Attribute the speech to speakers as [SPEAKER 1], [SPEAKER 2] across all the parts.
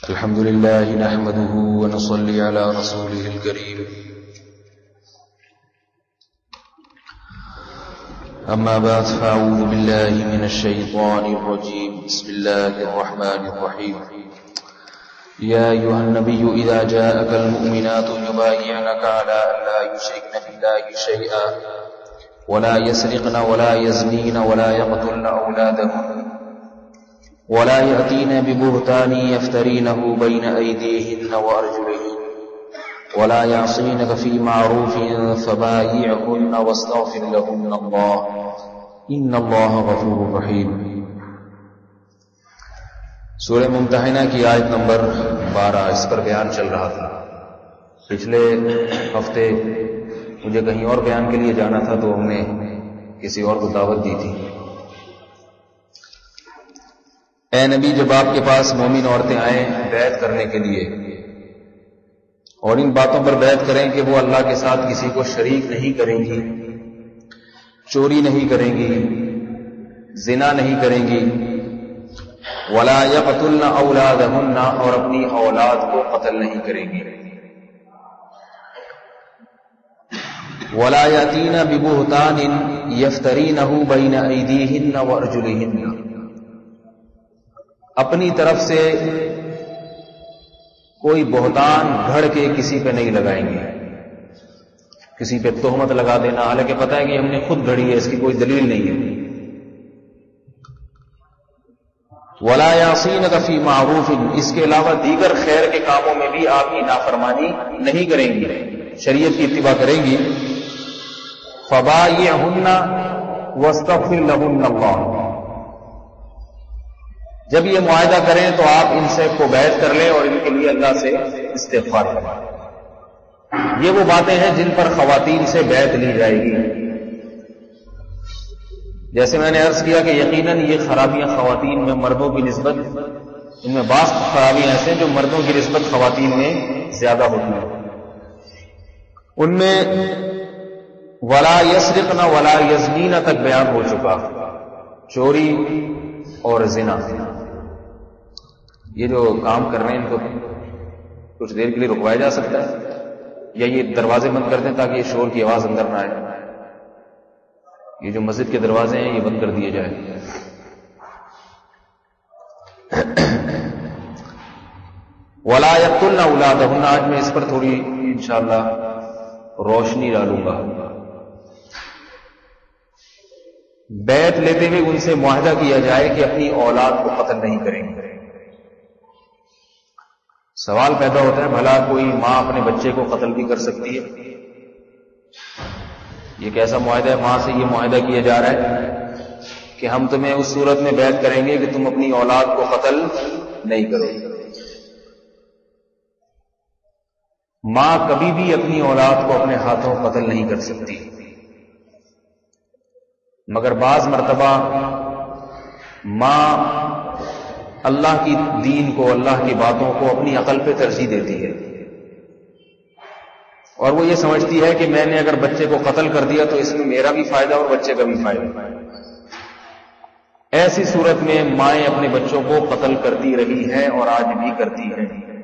[SPEAKER 1] الحمد لله نحمده ونصلي على رسوله الكريم أما بعد فأعوذ بالله من الشيطان الرجيم بسم الله الرحمن الرحيم يا أيها النبي إذا جاءك المؤمنات يبايعنك على أن لا يشركن بالله شيئا ولا يسرقن ولا يزنين ولا يقتلن أولادهن ولا يأتين ببهتان يفترينه بين أيديهن وأرجلهن ولا يعصينك في معروف فبايعهن واستغفر لهن الله إن الله غفور رحيم. سورہ ممتحنہ کی آیت نمبر 12 اس پر بیان چل رہا تھا. پچھلے ہفتے مجھے کہیں اور بیان کے لیے جانا تھا تو ہم نے کسی اور کو دعوت دی تھی. اے نبی جب آپ کے پاس مومن عورتیں آئیں بیعت کرنے کے لیے اور ان باتوں پر بیعت کریں کہ وہ اللہ کے ساتھ کسی کو شریک نہیں کریں گی، چوری نہیں کریں گی، زنا نہیں کریں گی، ولا یقتلن اولادہن اور اپنی اولاد کو قتل نہیں کریں گی، ولا یاتین ببہتان یفترینہ بین ایدیہن وارجلہن اپنی طرف سے کوئی بہتان گھڑ کے کسی پہ نہیں لگائیں گے. کسی پہ تہمت لگا دینا حالانکہ پتہ ہے کہ ہم نے خود گھڑی ہے، اس کی کوئی دلیل نہیں ہے. ولا یعصینک فی معروف اس کے علاوہ دیگر خیر کے کاموں میں بھی آپ کی نافرمانی نہیں کریں گی، شریعت کی اتباع کریں گی. فبایعہن واستغفر لہن اللہ جب یہ معاہدہ کریں تو آپ ان سے کو بیعت کر لیں اور ان کے لیے اللہ سے استغفار کریں. یہ وہ باتیں ہیں جن پر خواتین سے بیعت لی جائے گی. جیسے میں نے عرض کیا کہ یقیناً یہ خرابیاں خواتین میں مردوں کی نسبت ان میں بعض خرابیاں ایسے جو مردوں کی نسبت خواتین میں زیادہ ہوتی ہیں. ان میں ولا یسرقن ولا یزنین تک بیان ہو چکا، چوری اور زنا. یہ جو کام کر رہے ہیں ان کو کچھ دیر کے لیے رکوایا جا سکتا ہے یا یہ دروازے بند کر دیں تاکہ یہ شور کی آواز اندر نہ آئے. یہ جو مسجد کے دروازے ہیں یہ بند کر دیے جائیں. ولا یقتلن اولادہن آج میں اس پر تھوڑی انشاءاللہ روشنی ڈالوں گا. بیعت لیتے ہوئے ان سے معاہدہ کیا جائے کہ اپنی اولاد کو قتل نہیں کریں گے. سوال پیدا ہوتا ہے بھلا کوئی ماں اپنے بچے کو قتل بھی کر سکتی ہے؟ یہ کیسا معاہدہ ہے؟ ماں سے یہ معاہدہ کیا جا رہا ہے کہ ہم تمہیں اس صورت میں بیعت کریں گے کہ تم اپنی اولاد کو قتل نہیں کرو. ماں کبھی بھی اپنی اولاد کو اپنے ہاتھوں قتل نہیں کر سکتی، مگر بعض مرتبہ ماں اللہ کی دین کو، اللہ کی باتوں کو اپنی عقل پہ ترجیح دیتی ہے اور وہ یہ سمجھتی ہے کہ میں نے اگر بچے کو قتل کر دیا تو اس میں میرا بھی فائدہ اور بچے کا بھی فائدہ. ایسی صورت میں مائیں اپنے بچوں کو قتل کرتی رہی ہیں اور آج بھی کرتی ہیں.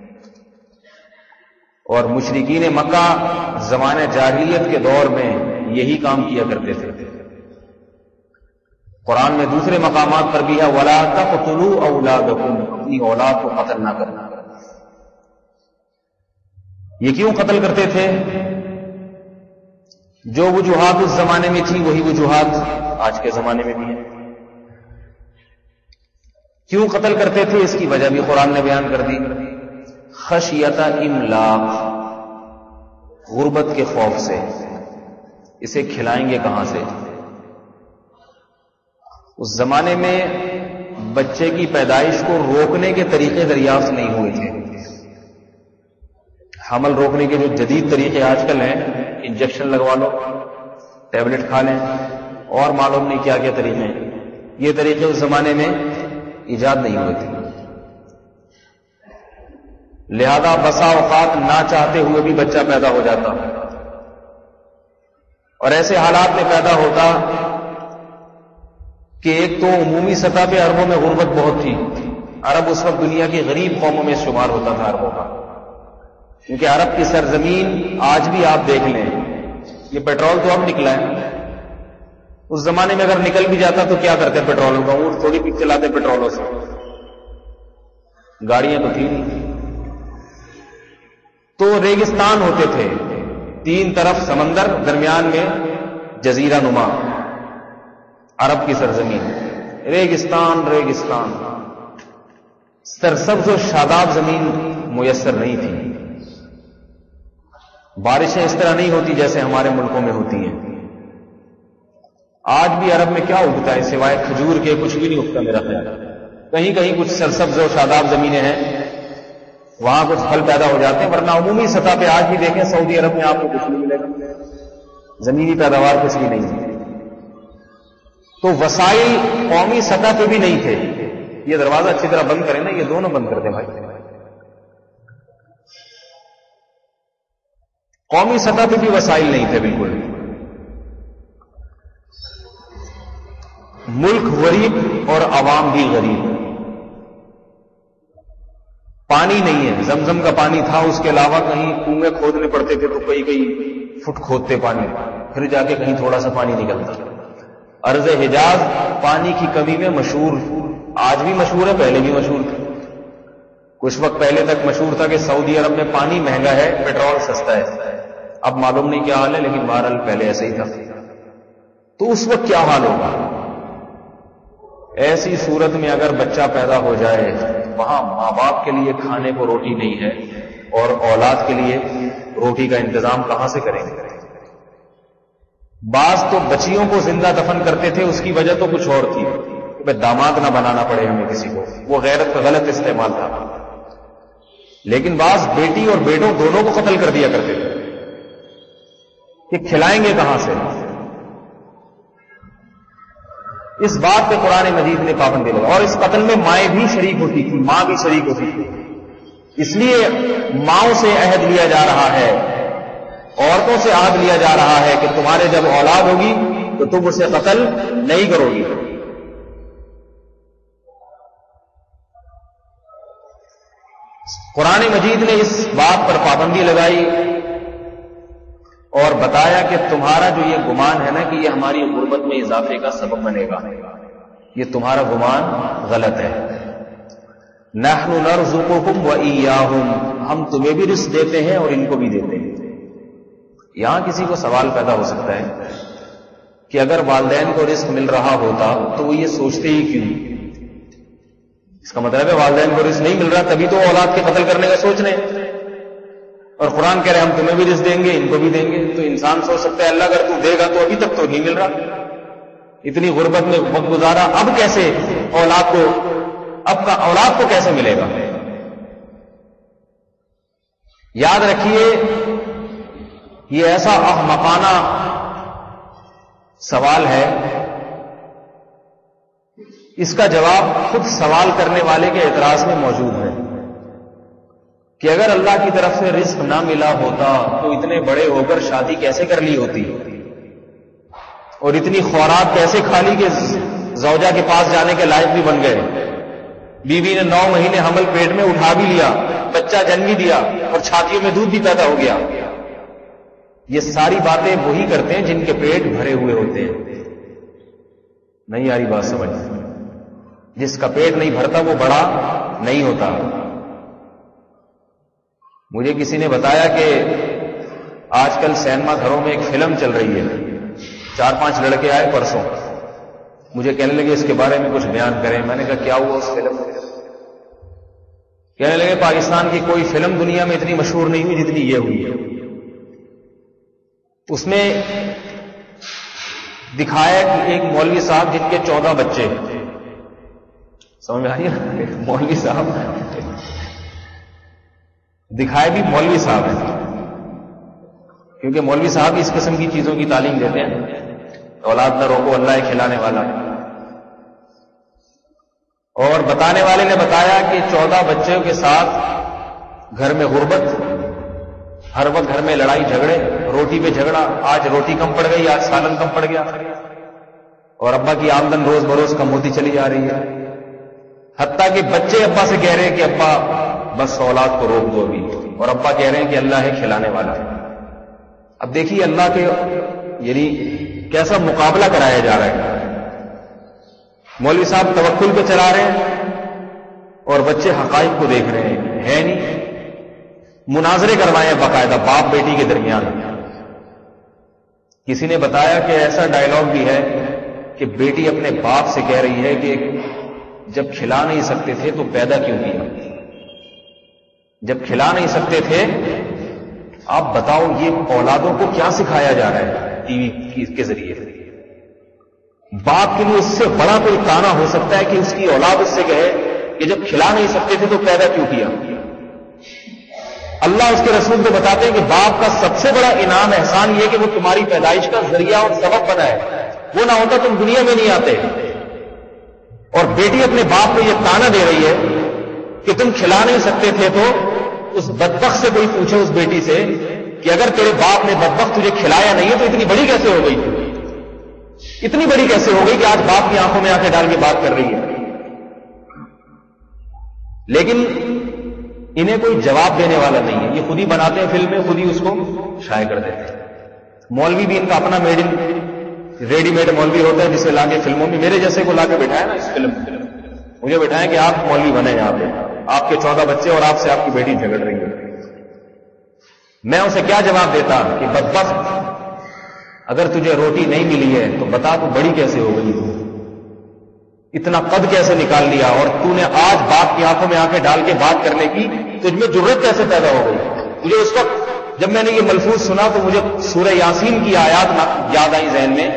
[SPEAKER 1] اور مشرکین مکہ زمانہ جاہلیت کے دور میں یہی کام کیا کرتے تھے. قرآن میں دوسرے مقامات پر بھی ہے وَلَا تَقْتُلُوا أَوْلَادَكُمْ اپنی اولاد کو قتل نہ کرنا. یہ کیوں قتل کرتے تھے؟ جو وجوہات اس زمانے میں تھی وہی وجوہات آج کے زمانے میں بھی ہیں. کیوں قتل کرتے تھے اس کی وجہ بھی قرآن نے بیان کر دی. خشیۃ املاق غربت کے خوف سے. اسے کھلائیں گے کہاں سے؟ اس زمانے میں بچے کی پیدائش کو روکنے کے طریقے دریافت نہیں ہوئے تھے. حمل روکنے کے جو جدید طریقے آج کل ہیں، انجیکشن لگوا لو، ٹیبلٹ کھا لیں اور معلوم نہیں کیا کیا طریقے ہیں، یہ طریقے اس زمانے میں ایجاد نہیں ہوئے تھے. لہذا بسا اوقات نہ چاہتے ہوئے بھی بچہ پیدا ہو جاتا اور ایسے حالات میں پیدا ہوتا کہ ایک تو عمومی سطح پہ عربوں میں غربت بہت تھی، عرب اس وقت دنیا کی غریب قوموں میں شمار ہوتا تھا عربوں کا، کیونکہ عرب کی سرزمین آج بھی آپ دیکھ لیں، یہ پیٹرول تو اب نکلا ہے، اس زمانے میں اگر نکل بھی جاتا تو کیا کرتے پیٹرولوں کا، اونٹ تھوڑی بھی چلاتے پیٹرولوں سے، گاڑیاں تو تھی نہیں، تو ریگستان ہوتے تھے، تین طرف سمندر، درمیان میں جزیرہ نما، عرب کی سرزمین، ریگستان ریگستان، سرسبز و شاداب زمین میسر نہیں تھی، بارشیں اس طرح نہیں ہوتی جیسے ہمارے ملکوں میں ہوتی ہیں۔ آج بھی عرب میں کیا اگتا ہے سوائے کھجور کے؟ کچھ بھی نہیں اگتا میرا خیال، کہیں کہیں کچھ سرسبز و شاداب زمینیں ہیں، وہاں کچھ پھل پیدا ہو جاتے ہیں، ورنہ عمومی سطح پہ آج بھی دیکھیں سعودی عرب میں آپ کو کچھ نہیں ملے گا، زمینی پیداوار کچھ بھی نہیں ہے۔ تو وسائل قومی سطح پہ بھی نہیں تھے۔ یہ دروازہ اچھی طرح بند کریں نا، یہ دونوں بند کر دیں بھائی، قومی سطح پہ بھی وسائل نہیں تھے بالکل، ملک غریب اور عوام بھی غریب، پانی نہیں ہے، زمزم کا پانی تھا، اس کے علاوہ کہیں کنویں کھودنے پڑتے تھے تو کئی فٹ کھودتے پانی، پھر جا کے کہیں تھوڑا سا پانی نکلتا۔ ارض حجاز پانی کی کمی میں مشہور، آج بھی مشہور ہے، پہلے بھی مشہور تھا، کچھ وقت پہلے تک مشہور تھا کہ سعودی عرب میں پانی مہنگا ہے، پیٹرول سستا ہے، اب معلوم نہیں کیا حال ہے، لیکن بہرحال پہلے ایسے ہی تھا۔ تو اس وقت کیا حال ہوگا؟ ایسی صورت میں اگر بچہ پیدا ہو جائے، وہاں ماں باپ کے لیے کھانے کو روٹی نہیں ہے، اور اولاد کے لیے روٹی کا انتظام کہاں سے کریں گے؟ بعض تو بچیوں کو زندہ دفن کرتے تھے، اس کی وجہ تو کچھ اور تھی، کہ داماد نہ بنانا پڑے ہمیں کسی کو، وہ غیرت کا غلط استعمال تھا، لیکن بعض بیٹی اور بیٹوں دونوں کو قتل کر دیا کرتے تھے کہ کھلائیں گے کہاں سے؟ اس بات پہ قرآن مجید نے پابندی لگائی، اور اس قتل میں مائیں بھی شریک ہوتی تھی، ماں بھی شریک ہوتی تھی، اس لیے ماؤں سے عہد لیا جا رہا ہے، عورتوں سے عہد لیا جا رہا ہے کہ تمہارے جب اولاد ہوگی تو تم اسے قتل نہیں کرو گی۔ قرآن مجید نے اس بات پر پابندی لگائی اور بتایا کہ تمہارا جو یہ گمان ہے نا کہ یہ ہماری غربت میں اضافے کا سبب بنے گا، یہ تمہارا گمان غلط ہے۔ نحن نرزقکم وإیاہم، ہم تمہیں بھی رزق دیتے ہیں اور ان کو بھی دیتے ہیں۔ یہاں کسی کو سوال پیدا ہو سکتا ہے کہ اگر والدین کو رزق مل رہا ہوتا تو وہ یہ سوچتے ہی کیوں؟ اس کا مطلب ہے والدین کو رزق نہیں مل رہا تبھی تو اولاد کے قتل کرنے کا سوچ رہے ہیں، اور قرآن کہہ رہے ہیں ہم تمہیں بھی رزق دیں گے، ان کو بھی دیں گے۔ تو انسان سوچ سکتا ہے اللہ اگر تو دے گا تو ابھی تک تو نہیں مل رہا، اتنی غربت میں وقت گزارا، اب کیسے اولاد کو، اب کا اولاد کو کیسے ملے گا؟ یاد رکھیے یہ ایسا احمقانہ سوال ہے، اس کا جواب خود سوال کرنے والے کے اعتراض میں موجود ہے کہ اگر اللہ کی طرف سے رزق نہ ملا ہوتا تو اتنے بڑے ہو کر شادی کیسے کر لی ہوتی، اور اتنی خوراک کیسے کھا لی کہ زوجہ کے پاس جانے کے لائق بھی بن گئے، بیوی نے 9 مہینے حمل پیٹ میں اٹھا بھی لیا، بچہ جنم بھی دیا اور چھاتیوں میں دودھ بھی پیدا ہو گیا۔ یہ ساری باتیں وہی کرتے ہیں جن کے پیٹ بھرے ہوئے ہوتے ہیں۔ نہیں آ رہی بات سمجھ؟ جس کا پیٹ نہیں بھرتا وہ بڑا نہیں ہوتا۔ مجھے کسی نے بتایا کہ آج کل سینما گھروں میں ایک فلم چل رہی ہے، 4-5 لڑکے آئے پرسوں، مجھے کہنے لگے اس کے بارے میں کچھ بیان کریں۔ میں نے کہا کیا ہوا اس فلم میں؟ کہنے لگے پاکستان کی کوئی فلم دنیا میں اتنی مشہور نہیں ہوئی جتنی یہ ہوئی ہے۔ اس میں دکھایا کہ ایک مولوی صاحب جن کے 14 بچے، سمجھ میں آئی؟ مولوی صاحب دکھائے بھی مولوی صاحب ہیں، کیونکہ مولوی صاحب اس قسم کی چیزوں کی تعلیم دیتے ہیں، اولاد نہ روکو اللہ ہے کھلانے والا۔ اور بتانے والے نے بتایا کہ 14 بچوں کے ساتھ گھر میں غربت، ہر وقت گھر میں لڑائی جھگڑے، روٹی پہ جھگڑا، آج روٹی کم پڑ گئی، آج سالن کم پڑ گیا، اور ابا کی آمدن روز بروز کم ہوتی چلی جا رہی ہے۔
[SPEAKER 2] حتیٰ کہ بچے ابا سے کہہ رہے ہیں کہ ابا بس اولاد کو روک دو ابھی، اور ابا کہہ رہے ہیں کہ اللہ ہے کھلانے والا۔ اب دیکھیے اللہ کے یعنی کیسا مقابلہ کرایا جا رہا ہے۔ مولوی صاحب توکل پہ چلا رہے ہیں اور بچے حقائق کو دیکھ رہے ہیں، ہے نہیں۔ مناظرے کروائے ہیں باقاعدہ باپ بیٹی کے درمیان۔ کسی نے بتایا کہ ایسا ڈائلاگ بھی ہے کہ بیٹی اپنے باپ سے کہہ رہی ہے کہ جب کھلا نہیں سکتے تھے تو پیدا کیوں کیا؟ جب کھلا نہیں سکتے تھے، آپ بتاؤ یہ اولادوں کو کیا سکھایا جا رہا ہے ٹی وی کے ذریعے؟ باپ کے لیے اس سے بڑا کوئی تانا ہو سکتا ہے کہ اس کی اولاد اس سے کہے کہ جب کھلا نہیں سکتے تھے تو پیدا کیوں کیا؟ اللہ اس کے رسول کو بتاتے ہیں کہ باپ کا سب سے بڑا انعام احسان یہ کہ وہ تمہاری پیدائش کا ذریعہ اور سبب بنا ہے، وہ نہ ہوتا تم دنیا میں نہیں آتے۔ اور بیٹی اپنے باپ کو یہ تانا دے رہی ہے کہ تم کھلا نہیں سکتے تھے، تو اس بدبخت سے کوئی پوچھے اس بیٹی سے کہ اگر تیرے باپ نے بدبخت تجھے کھلایا نہیں ہے تو اتنی بڑی کیسے ہو گئی؟ اتنی بڑی کیسے ہو گئی کہ آج باپ کی آنکھوں میں آنکھیں ڈال کے بات کر رہی ہے؟ لیکن انہیں کوئی جواب دینے والا نہیں ہے، یہ خود ہی بناتے ہیں فلمیں، خود ہی اس کو شائع کر دیتے ہیں۔ مولوی بھی ان کا اپنا ریڈی میڈ مولوی ہوتا ہے جسے لا کے فلموں میں میرے جیسے کو لا کے بٹھایا نا اس فلم میں، مجھے بٹھایا کہ آپ مولوی بنے یہاں پہ، آپ کے 14 بچے اور آپ سے آپ کی بیٹی جھگڑ رہی ہے۔ میں اسے کیا جواب دیتا کہ بدبخت، اگر تجھے روٹی نہیں ملی ہے تو بتا تو بڑی کیسے ہو گئی، اتنا قد کیسے نکال لیا، اور تو نے آج باپ کی آنکھوں میں آنکھیں ڈال کے بات کرنے کی تجھ میں جرأت کیسے پیدا ہو گئی؟ مجھے اس وقت جب میں نے یہ ملفوظ سنا تو مجھے سورہ یاسین کی آیات یاد آئی ذہن میں۔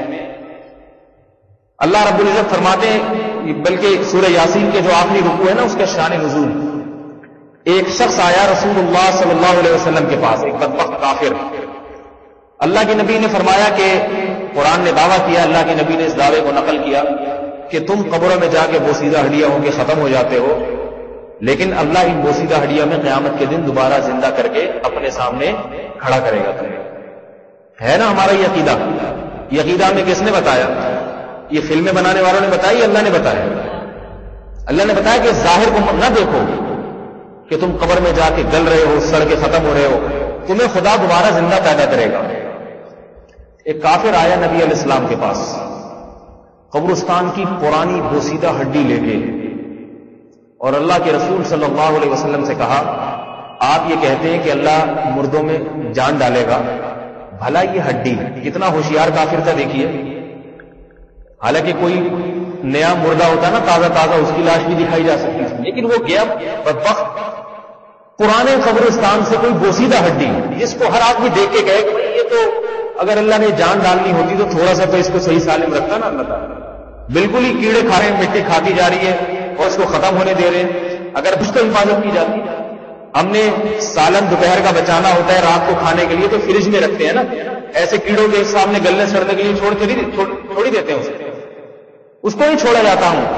[SPEAKER 2] اللہ رب العزت فرماتے ہیں، بلکہ سورہ یاسین کے جو آخری رکوع ہے نا اس کا شان نزول، ایک شخص آیا رسول اللہ صلی اللہ علیہ وسلم کے پاس، ایک بدبخت کافر۔ اللہ کے نبی نے فرمایا کہ قرآن نے دعویٰ کیا، اللہ کے نبی نے اس دعوے کو نقل کیا کہ تم قبروں میں جا کے بوسیدہ ہڈیاں ہو کے ختم ہو جاتے ہو، لیکن اللہ ان بوسیدہ ہڈیاں میں قیامت کے دن دوبارہ زندہ کر کے اپنے سامنے کھڑا کرے گا تمہیں۔ ہے نا ہمارا یہ عقیدہ؟ یہ عقیدہ ہمیں کس نے بتایا؟ یہ فلمیں بنانے والوں نے بتائی، اللہ نے بتایا۔ اللہ نے بتایا کہ ظاہر کو نہ دیکھو کہ تم قبر میں جا کے گل رہے ہو، سڑ کے ختم ہو رہے ہو، تمہیں خدا دوبارہ زندہ پیدا کرے گا۔ ایک کافر آیا نبی علیہ السلام کے پاس قبرستان کی پرانی بوسیدہ ہڈی لے کے، اور اللہ کے رسول صلی اللہ علیہ وسلم سے کہا، آپ یہ کہتے ہیں کہ اللہ مردوں میں جان ڈالے گا، بھلا یہ ہڈی، کتنا ہوشیار کافر تھا دیکھیے۔ حالانکہ کوئی نیا مردہ ہوتا نا تازہ تازہ، اس کی لاش بھی دکھائی جا سکتی تھی، لیکن وہ گیا بدبخت پرانے قبرستان سے کوئی بوسیدہ ہڈی، جس کو ہر آدمی دیکھ کے کہے کہ یہ تو اگر اللہ نے جان ڈالنی ہوتی تو تھوڑا سا تو اس کو صحیح سالم رکھتا نا اللہ تعالیٰ۔ بالکل ہی کیڑے کھا رہے ہیں، مٹی کھاتی جا رہی ہے اور اس کو ختم ہونے دے رہے ہیں، اگر کچھ تو حفاظت کی جاتی۔ ہم نے سالن دوپہر کا بچانا ہوتا ہے رات کو کھانے کے لیے تو فریج میں رکھتے ہیں نا، ایسے کیڑوں کے سامنے گلنے سڑنے کے لیے چھوڑی دیتے ہیں اس کو نہیں چھوڑا جاتا ہوں،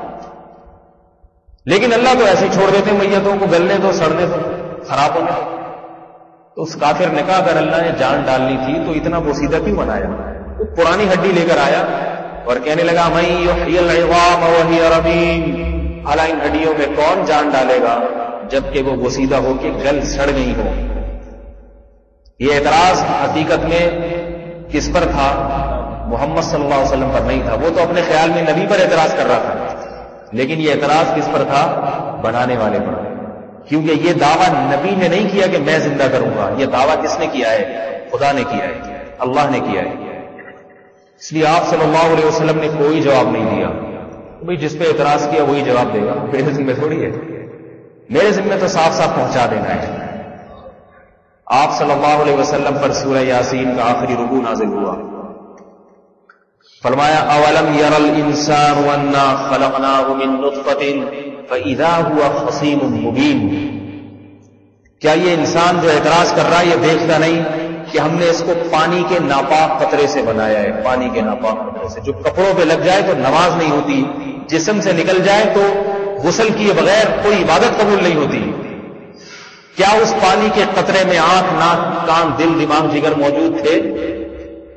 [SPEAKER 2] لیکن اللہ تو ایسے چھوڑ دیتے ہیں میتوں کو گلنے دو، سڑنے دو، خراب ہونے دو۔ تو اس کافر نے کہا اگر اللہ نے جان ڈالنی تھی تو اتنا بوسیدہ کیوں بنایا؟ وہ پرانی ہڈی لے کر آیا اور کہنے لگا من یحیی العظام وہی رمیم، بھلا ان ہڈیوں میں کون جان ڈالے گا جبکہ وہ بوسیدہ ہو کے گل سڑ گئی ہو۔ یہ اعتراض حقیقت میں کس پر تھا؟ محمد صلی اللہ علیہ وسلم پر نہیں تھا، وہ تو اپنے خیال میں نبی پر اعتراض کر رہا تھا، لیکن یہ اعتراض کس پر تھا؟ بنانے والے پر، کیونکہ یہ دعویٰ نبی نے نہیں کیا کہ میں زندہ کروں گا، یہ دعویٰ کس نے کیا ہے؟ خدا نے کیا ہے، اللہ نے کیا ہے۔ اس لیے آپ صلی اللہ علیہ وسلم نے کوئی جواب نہیں دیا، بھئی جس پہ اعتراض کیا وہی جواب دے گا، میرے ذمہ تھوڑی ہے، میرے ذمہ تو صاف صاف پہنچا دینا ہے۔ آپ صلی اللہ علیہ وسلم پر سورہ یاسین کا آخری رکوع نازل ہوا، فرمایا اولم یر الانسان انا خلقناہ من نطفۃ فاذا هو خصیم مبین، کیا یہ انسان جو اعتراض کر رہا ہے یہ دیکھتا نہیں کہ ہم نے اس کو پانی کے ناپاک قطرے سے بنایا ہے، پانی کے ناپاک قطرے سے جو کپڑوں پہ لگ جائے تو نماز نہیں ہوتی، جسم سے نکل جائے تو غسل کیے بغیر کوئی عبادت قبول نہیں ہوتی۔ کیا اس پانی کے قطرے میں آنکھ، ناک، کان، دل، دماغ، جگر موجود تھے؟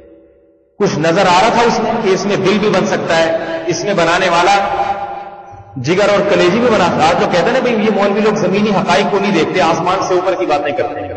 [SPEAKER 2] کچھ نظر آ رہا تھا اس میں کہ اس میں دل بھی بن سکتا ہے، اس میں بنانے والا جگر اور کلیجی بھی بنا. آج جو کہتے ہیں نا بھائی یہ مولوی لوگ زمینی حقائق کو نہیں دیکھتے, آسمان سے اوپر کی باتیں کرتے ہیں.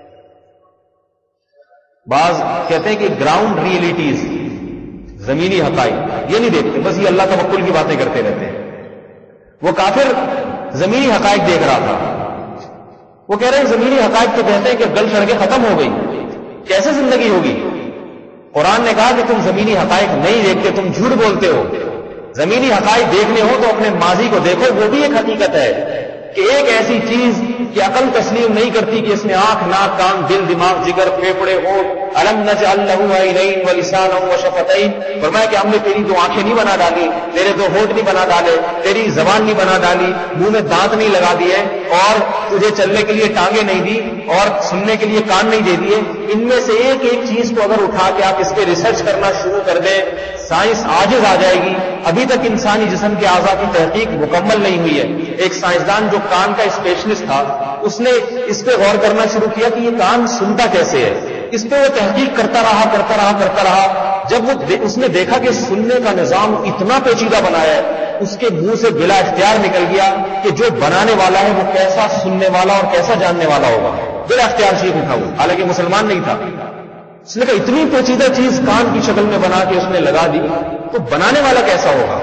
[SPEAKER 2] بعض کہتے ہیں کہ گراؤنڈ ریئلٹیز, زمینی حقائق یہ نہیں دیکھتے, بس یہ اللہ توکل کی باتیں کرتے رہتے ہیں. وہ کافر زمینی حقائق دیکھ رہا تھا. وہ کہہ رہے ہیں زمینی حقائق تو کہتے ہیں کہ گل سڑکیں ختم ہو گئی, کیسے زندگی ہوگی؟ قرآن نے کہا کہ تم زمینی حقائق نہیں دیکھتے, تم جھوٹ بولتے ہو. زمینی حقائق دیکھنے ہو تو اپنے ماضی کو دیکھو, وہ بھی ایک حقیقت ہے کہ ایک ایسی چیز کہ عقل تسلیم نہیں کرتی کہ اس میں آنکھ, ناک, کان, دل, دماغ, جگر, پھیپھڑے, ہونٹ, الم نجعل لہ عینین ولسانا وشفتین. فرمایا کہ ہم نے تیری دو آنکھیں نہیں بنا ڈالی, تیرے دو ہونٹ نہیں بنا ڈالے, تیری زبان نہیں بنا ڈالی, منہ میں دانت نہیں لگا دیے, اور تجھے چلنے کے لیے ٹانگیں نہیں دی, اور سننے کے لیے کان نہیں دے دیے. ان میں سے ایک ایک چیز کو اگر اٹھا کے آپ اس پہ ریسرچ کرنا شروع کر دیں, سائنس عاجز آ جائے گی. ابھی تک انسانی جسم کے اعضاء کی تحقیق مکمل نہیں ہوئی ہے. ایک سائنسدان جو کان کا اسپیشلسٹ تھا, اس نے اس پہ غور کرنا شروع کیا کہ یہ کان سنتا کیسے ہے. اس پہ وہ تحقیق کرتا رہا. جب وہ اس نے دیکھا کہ سننے کا نظام اتنا پیچیدہ بنایا ہے, اس کے منہ سے بلا اختیار نکل گیا کہ جو بنانے والا ہے وہ کیسا سننے والا اور کیسا جاننے والا ہوگا. بلا اختیار شیخ اٹھا وہ, حالانکہ مسلمان نہیں تھا. اس نے کہا اتنی پیچیدہ چیز کان کی شکل میں بنا کے اس نے لگا دی, تو بنانے والا کیسا ہوگا؟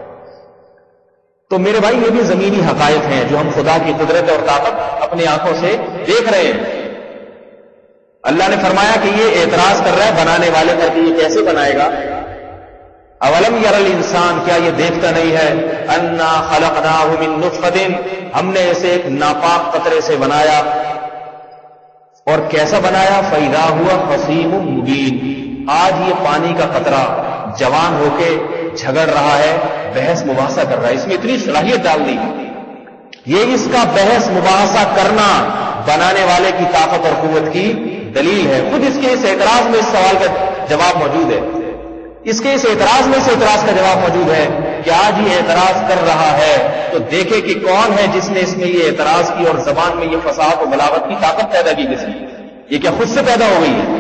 [SPEAKER 2] تو میرے بھائی یہ بھی زمینی حقائق ہیں جو ہم خدا کی قدرت اور طاقت اپنی آنکھوں سے دیکھ رہے ہیں. اللہ نے فرمایا کہ یہ اعتراض کر رہا ہے بنانے والے پر کہ یہ کیسے بنائے گا. اولم یر الانسان, کیا یہ دیکھتا نہیں ہے, انا خلقناہ من نطفۃ, ہم نے اسے ایک ناپاک قطرے سے بنایا. اور کیسا بنایا؟ فاذا ہوا خصیم مبین, آج یہ پانی کا قطرہ جوان ہو کے جھگڑ رہا ہے, بحث مباحثہ کر رہا ہے. اس میں اتنی صلاحیت ڈال دی. یہ اس کا بحث مباحثہ کرنا بنانے والے کی طاقت اور قوت کی دلیل ہے. خود اس کے اس اعتراض میں اس سوال کا جواب موجود ہے. اس کے اس اعتراض میں اس اعتراض کا جواب موجود ہے کہ آج یہ اعتراض کر رہا ہے تو دیکھے کہ کون ہے جس نے اس میں یہ اعتراض کی اور زبان میں یہ فصاحت و بلاغت کی طاقت پیدا کی. کس نے؟ یہ کیا خود سے پیدا ہو گئی ہے؟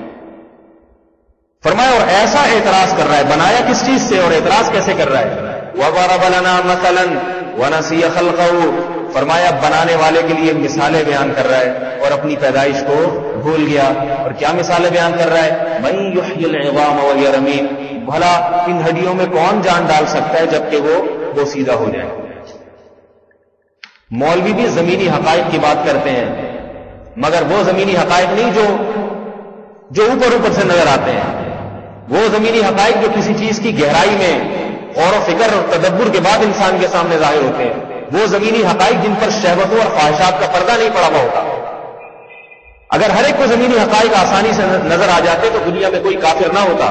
[SPEAKER 2] فرمایا اور ایسا اعتراض کر رہا ہے. بنایا کس چیز سے اور اعتراض کیسے کر رہا ہے؟ وَضَرَبَ لَنَا مَثَلًا وَنَسِيَ خَلْقَهُ, فرمایا بنانے والے کے لیے مثالیں بیان کر رہا ہے اور اپنی پیدائش کو بھول گیا. اور کیا مثالیں بیان کر رہا ہے؟ مَن يُحْيِي الْعِظَامَ وَهِيَ رَمِيمٌ, بھلا ان ہڈیوں میں کون جان ڈال سکتا ہے جبکہ وہ بوسیدہ ہو جائے. مولوی بھی زمینی حقائق کی بات کرتے ہیں, مگر وہ زمینی حقائق نہیں جو اوپر سے نظر آتے ہیں. وہ زمینی حقائق جو کسی چیز کی گہرائی میں غور و فکر اور تدبر کے بعد انسان کے سامنے ظاہر ہوتے ہیں. وہ زمینی حقائق جن پر شہوتوں اور خواہشات کا پردہ نہیں پڑا ہوا ہوتا. اگر ہر ایک کو زمینی حقائق آسانی سے نظر آ جاتے تو دنیا میں کوئی کافر نہ ہوتا,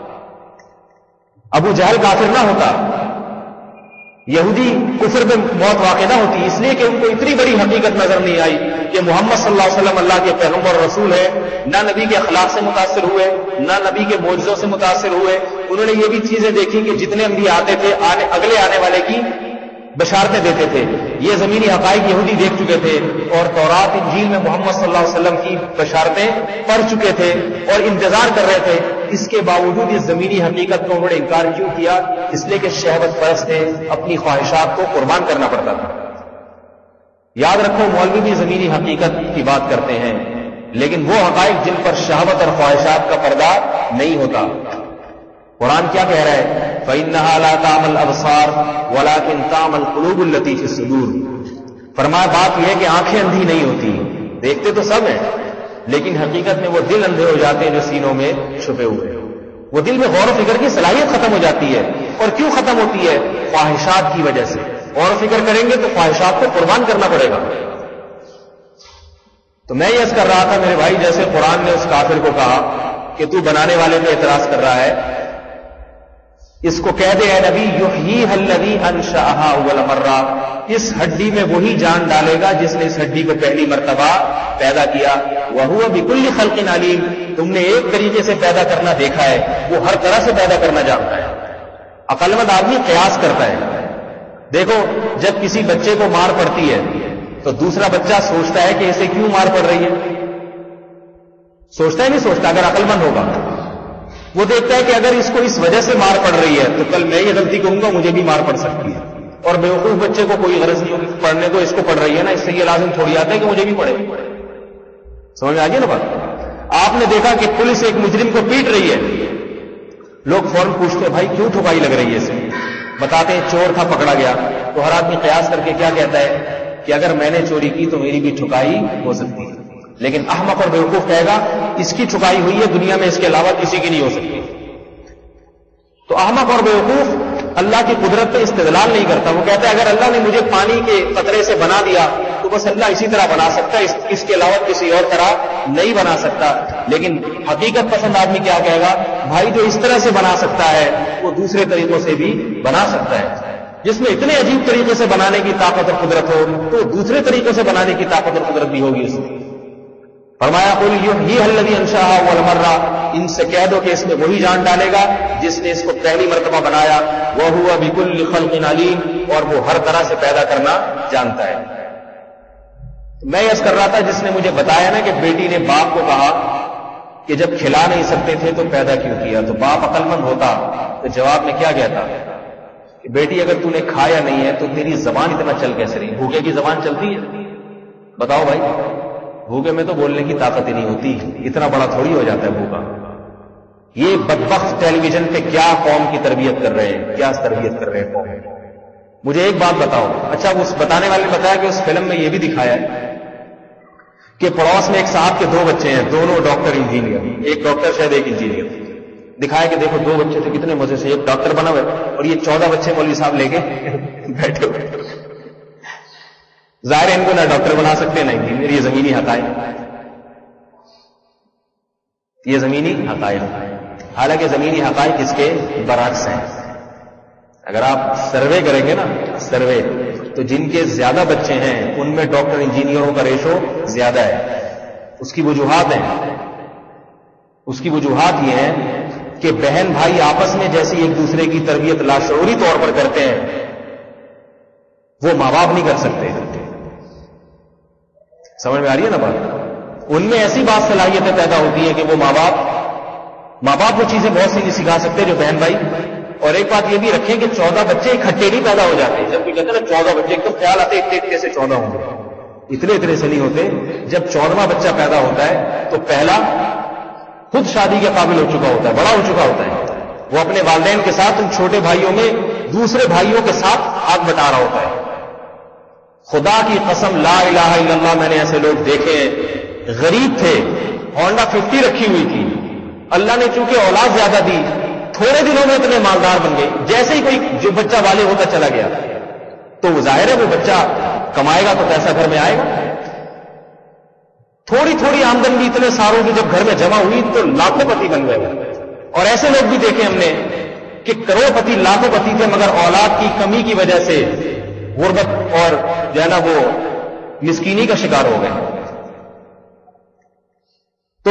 [SPEAKER 2] ابو جہل کافر نہ ہوتا, یہودی کفر میں موت واقع نہ ہوتی, اس لیے کہ ان کو اتنی بڑی حقیقت نظر نہیں آئی کہ محمد صلی اللہ علیہ وسلم اللہ کے پیغمبر اور رسول ہے. نہ نبی کے اخلاق سے متاثر ہوئے, نہ نبی کے معجزوں سے متاثر ہوئے. انہوں نے یہ بھی چیزیں دیکھی کہ جتنے انبیاء آتے تھے اگلے آنے والے کی بشارتیں دیتے تھے. یہ زمینی حقائق یہودی دیکھ چکے تھے اور تورات انجیل میں محمد صلی اللہ علیہ وسلم کی بشارتیں پڑھ چکے تھے اور انتظار کر رہے تھے. اس کے باوجود اس زمینی حقیقت کو انہوں نے انکار کیوں کیا؟ اس لیے کہ شہوت پرست تھے, اپنی خواہشات کو قربان کرنا پڑتا تھا. یاد رکھو مولوی بھی زمینی حقیقت کی بات کرتے ہیں, لیکن وہ حقائق جن پر شہوت اور خواہشات کا پردہ نہیں ہوتا. قرآن کیا کہہ رہا ہے؟ فَإِنَّهَا لَا تَعْمَى الْأَبْصَارُ وَلَكِنْ تَعْمَى الْقُلُوبُ الَّتِي فِي الصُّدُورِ. فرمایا بات یہ ہے کہ آنکھیں اندھی نہیں ہوتی, دیکھتے تو سب ہیں, لیکن حقیقت میں وہ دل اندھے ہو جاتے ہیں جو سینوں میں چھپے ہوئے. وہ دل میں غور و فکر کی صلاحیت ختم ہو جاتی ہے. اور کیوں ختم ہوتی ہے؟ خواہشات کی وجہ سے. غور و فکر کریں گے تو خواہشات کو قربان کرنا پڑے گا. تو میں یہ کر رہا تھا میرے بھائی, جیسے قرآن نے اس کافر کو کہا کہ تو بنانے والے پہ اعتراض کر رہا ہے, اس کو کہہ دے اے نبی یحییھا الذی انشأھا اول مرہ, اس ہڈی میں وہی جان ڈالے گا جس نے اس ہڈی کو پہلی مرتبہ پیدا کیا. وہو بکل خلق علیم, تم نے ایک طریقے سے پیدا کرنا دیکھا ہے, وہ ہر طرح سے پیدا کرنا جانتا ہے. عقل مند آدمی قیاس کرتا ہے. دیکھو جب کسی بچے کو مار پڑتی ہے تو دوسرا بچہ سوچتا ہے کہ اسے کیوں مار پڑ رہی ہے؟ سوچتا ہے نہیں سوچتا؟ اگر عقل مند ہوگا وہ دیکھتا ہے کہ اگر اس کو اس وجہ سے مار پڑ رہی ہے تو کل میں یہ غلطی کہوں گا مجھے بھی مار پڑ سکتی ہے. اور بیوقوف بچے کو کوئی غرض نہیں ہوگی پڑھنے کو، اس کو پڑھ رہی ہے نا، اس سے یہ لازم تھوڑی آتا ہے کہ مجھے بھی پڑھے. سمجھ میں آ گئی نا بات؟ آپ نے دیکھا کہ پولیس ایک مجرم کو پیٹ رہی ہے، لوگ فوراً پوچھتے ہیں بھائی کیوں ٹھکائی لگ رہی ہے اسے؟ بتاتے ہیں چور تھا پکڑا گیا. تو ہر آدمی قیاس کر کے کیا کہتا ہے کہ اگر میں نے چوری کی تو میری بھی ٹھکائی ہو سکتی ہے. لیکن احمق اور بیوقوف کہے گا اس کی ٹھکائی ہوئی ہے، دنیا میں اس کے علاوہ کسی کی نہیں ہو سکتی. تو احمق اور بیوقوف اللہ کی قدرت پہ استدلال نہیں کرتا. وہ کہتا ہے اگر اللہ نے مجھے پانی کے قطرے سے بنا دیا تو بس اللہ اسی طرح بنا سکتا ہے، اس کے علاوہ کسی اور طرح نہیں بنا سکتا. لیکن حقیقت پسند آدمی کیا کہے گا؟ بھائی جو اس طرح سے بنا سکتا ہے وہ دوسرے طریقوں سے بھی بنا سکتا ہے. جس میں اتنے عجیب طریقے سے بنانے کی طاقت اور قدرت ہو تو دوسرے طریقوں سے بنانے کی طاقت اور قدرت بھی ہوگی اس میں. فرمایا قل یحییھا الذی انشأھا اول مرہ، ان سے کہہ دو کہ اس میں وہی جان ڈالے گا جس نے اس کو پہلی مرتبہ بنایا. وہو بکل خلق علیم، اور وہ ہر طرح سے پیدا کرنا جانتا ہے. میں عرض کر رہا تھا جس نے مجھے بتایا نا کہ بیٹی نے باپ کو کہا کہ جب کھلا نہیں سکتے تھے تو پیدا کیوں کیا، تو باپ عقل مند ہوتا تو جواب میں کیا کہتا کہ بیٹی اگر تو نے کھایا نہیں ہے تو تیری زبان اتنا چل کیسے رہی؟ بھوکے کی زبان چلتی ہے؟ بتاؤ بھائی، بھوکے میں تو بولنے کی طاقت ہی نہیں ہوتی، اتنا بڑا تھوڑی ہو جاتا ہے بھوکا. یہ بدبخت ٹیلی ویژن پہ کیا قوم کی تربیت کر رہے ہیں، کیا تربیت کر رہے ہیں قوم. مجھے ایک بات بتاؤ. اچھا اس بتانے والے نے بتایا کہ اس فلم میں یہ بھی دکھایا ہے کہ پڑوس میں ایک صاحب کے 2 بچے ہیں، دونوں ڈاکٹر انجینئر، ایک ڈاکٹر شاید ایک انجینئر. دکھایا کہ دیکھو 2 بچے تھے کتنے مزے سے، ایک ڈاکٹر بنا ہوا ہے اور یہ 14 بچے مولوی صاحب لے کے بیٹھے ہوئے. ظاہر ہے ان کو نہ ڈاکٹر بنا سکتے نہ انجینئر. یہ زمینی حقائق، یہ زمینی حقائق. حالانکہ زمینی حقائق اس کے برعکس ہیں. اگر آپ سروے کریں گے نا، سروے، تو جن کے زیادہ بچے ہیں ان میں ڈاکٹر انجینئروں کا ریشو زیادہ ہے. اس کی وجوہات ہیں. اس کی وجوہات یہ ہیں کہ بہن بھائی آپس میں جیسی ایک دوسرے کی تربیت لاشعوری طور پر کرتے ہیں وہ ماں باپ نہیں کر سکتے. سمجھ میں آ رہی ہے نا بات؟ ان میں ایسی بات صلاحیتیں پیدا ہوتی ہیں کہ وہ ماں باپ وہ چیزیں بہت سی نہیں سکھا سکتے جو بہن بھائی. اور ایک بات یہ بھی رکھیں کہ 14 بچے اکٹھے نہیں پیدا ہو جاتے. جب بھی کہتے ہیں نا 14 بچے، ایک تو خیال آتے اتنے سے 14 ہوں گے، اتنے سے نہیں ہوتے. جب 14واں بچہ پیدا ہوتا ہے تو پہلا خود شادی کے قابل ہو چکا ہوتا ہے، بڑا ہو چکا ہوتا ہے. وہ اپنے والدین کے ساتھ ان چھوٹے بھائیوں میں دوسرے بھائیوں کے ساتھ ہاتھ بٹا رہا ہوتا ہے. خدا کی قسم لا الہ الا اللہ، میں نے ایسے لوگ دیکھے ہیں، غریب تھے، ہونڈا 50 رکھی ہوئی تھی، اللہ نے چونکہ اولاد زیادہ دی تھوڑے دنوں میں اتنے مالدار بن گئے. جیسے ہی کوئی جو بچہ والے ہوتا چلا گیا تو وہ ظاہر ہے وہ بچہ کمائے گا تو پیسہ گھر میں آئے گا. تھوڑی آمدن بھی اتنے ساروں کی جب گھر میں جمع ہوئی تو لاکھوں پتی بن گئے. اور ایسے لوگ بھی دیکھے ہم نے کہ کروڑ پتی لاکھوں پتی تھے مگر اولاد کی کمی کی وجہ سے غربت اور جو ہے نا وہ مسکینی کا شکار ہو گئے. تو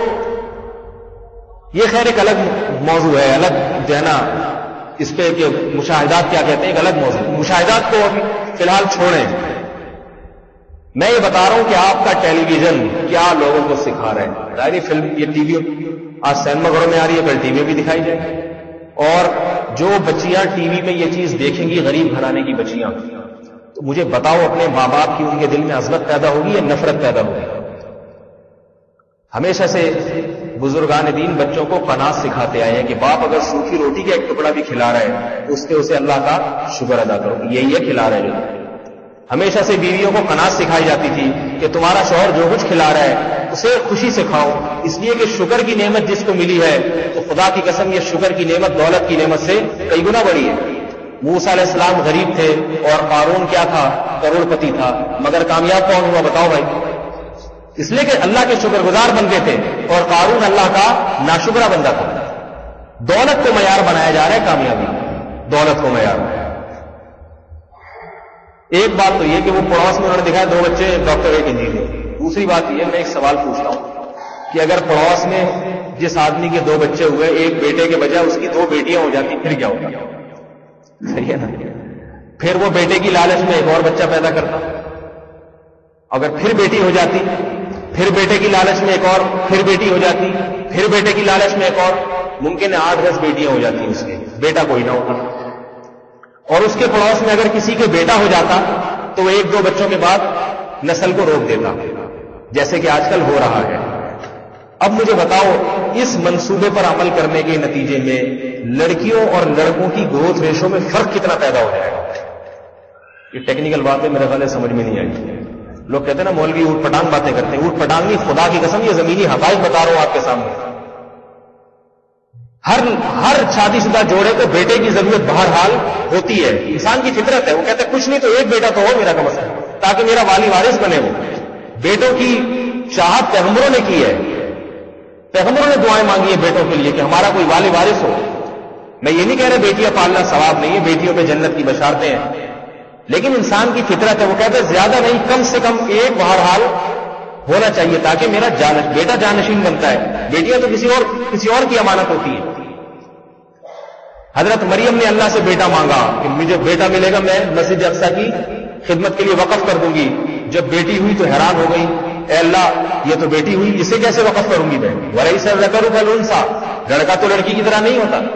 [SPEAKER 2] یہ خیر ایک الگ موضوع ہے، الگ جو ہے نا اس پہ کہ مشاہدات کیا کہتے ہیں، ایک الگ موضوع. مشاہدات کو ابھی فی الحال چھوڑیں. میں یہ بتا رہا ہوں کہ آپ کا ٹیلی ویژن کیا لوگوں کو سکھا رہے ہیں. ظاہری فلم یہ ٹی وی آج سینما گھروں میں آ رہی ہے، کل ٹی وی بھی دکھائی جائے گی. اور جو بچیاں ٹی وی میں یہ چیز دیکھیں گی، غریب گھرانے کی بچیاں، تو مجھے بتاؤ اپنے ماں باپ کی ان کے دل میں عظمت پیدا ہوگی یا نفرت پیدا ہوگی؟ ہمیشہ سے بزرگان دین بچوں کو قناعت سکھاتے آئے ہیں کہ باپ اگر سوکھی روٹی کا ایک ٹکڑا بھی کھلا رہا ہے تو اس پہ اسے اللہ کا شکر ادا کرو، یہی ہے کھلا رہے ہیں. ہمیشہ سے بیویوں کو قناعت سکھائی جاتی تھی کہ تمہارا شوہر جو کچھ کھلا رہا ہے اسے خوشی سے کھاؤ، اس لیے کہ شکر کی نعمت جس کو ملی ہے تو خدا کی قسم یہ شکر کی نعمت دولت کی نعمت سے کئی گنا بڑی ہے. موسیٰ علیہ السلام غریب تھے اور قارون کیا تھا؟ کروڑ پتی تھا، مگر کامیاب کون ہوا بتاؤ بھائی؟ اس لیے کہ اللہ کے شکر گزار بندے تھے اور قارون اللہ کا ناشکرہ بندہ تھا. دولت کو معیار بنایا جا رہا ہے، کامیابی دولت کو معیار. ایک بات تو یہ کہ وہ پڑوس میں انہوں نے دکھایا 2 بچے، ڈاکٹر ایک انجینئر. دوسری بات یہ میں ایک سوال پوچھتا ہوں کہ اگر پڑوس میں جس آدمی کے 2 بچے ہوئے، ایک بیٹے کے بجائے اس کی 2 بیٹیاں ہو جاتی پھر کیا ہوتا؟ صحیح ہے نا؟ پھر وہ بیٹے کی لالچ میں ایک اور بچہ پیدا کرتا. اگر پھر بیٹی ہو جاتی، پھر بیٹے کی لالچ میں ایک اور، پھر بیٹی ہو جاتی، پھر بیٹے کی لالچ میں ایک اور، ممکن ہے 8-10 بیٹیاں ہو جاتی اس کے، بیٹا کوئی نہ ہوتا. اور اس کے پڑوس میں اگر کسی کے بیٹا ہو جاتا تو وہ 1-2 بچوں کے بعد نسل کو روک دیتا، جیسے کہ آج کل ہو رہا ہے۔ اب مجھے بتاؤ اس منصوبے پر عمل کرنے کے نتیجے میں لڑکیوں اور لڑکوں کی گروتھ ریشو میں فرق کتنا پیدا ہو جائے گا؟ یہ ٹیکنیکل بات ہے، میرے خیال ہے سمجھ میں نہیں آئی۔ لوگ کہتے ہیں نا مولوی اوٹ پٹانگ باتیں کرتے ہیں، اوٹ پٹانگ نہیں، خدا کی قسم یہ زمینی حقائق بتا رہا ہوں آپ کے سامنے۔ ہر شادی شدہ جوڑے کو بیٹے کی ضرورت بہرحال ہوتی ہے، انسان کی فطرت ہے۔ وہ کہتے ہیں کچھ نہیں تو ایک بیٹا تو ہو میرا کم از کم، تاکہ میرا والی وارث بنے۔ وہ بیٹوں کی چاہت پیغمبروں نے کی ہے، پیغمبروں نے دعائیں مانگی ہیں بیٹوں کے لیے کہ ہمارا کوئی والی وارث ہو۔ میں یہ نہیں کہہ رہا بیٹیاں پالنا ثواب نہیں ہے، بیٹیوں پہ جنت کی بشارتیں ہیں، لیکن انسان کی فطرت ہے۔ وہ کہتے ہیں زیادہ نہیں کم سے کم ایک بہرحال ہونا چاہیے تاکہ میرا بیٹا جانشین بنتا ہے۔ بیٹیاں تو کسی اور کی امانت ہوتی ہے۔ حضرت مریم نے اللہ سے بیٹا مانگا کہ مجھے بیٹا ملے گا، میں مسجد اقصی کی خدمت کے لیے وقف کر دوں گی۔ جب بیٹی ہوئی تو حیران ہو گئی، اے اللہ یہ تو بیٹی ہوئی، اسے کیسے وقف کروں گی میں؟ وَلَيْسَ الذَّكَرُ كَالْأُنثَىٰ، لڑکا تو لڑکی کی طرح نہیں ہوتا۔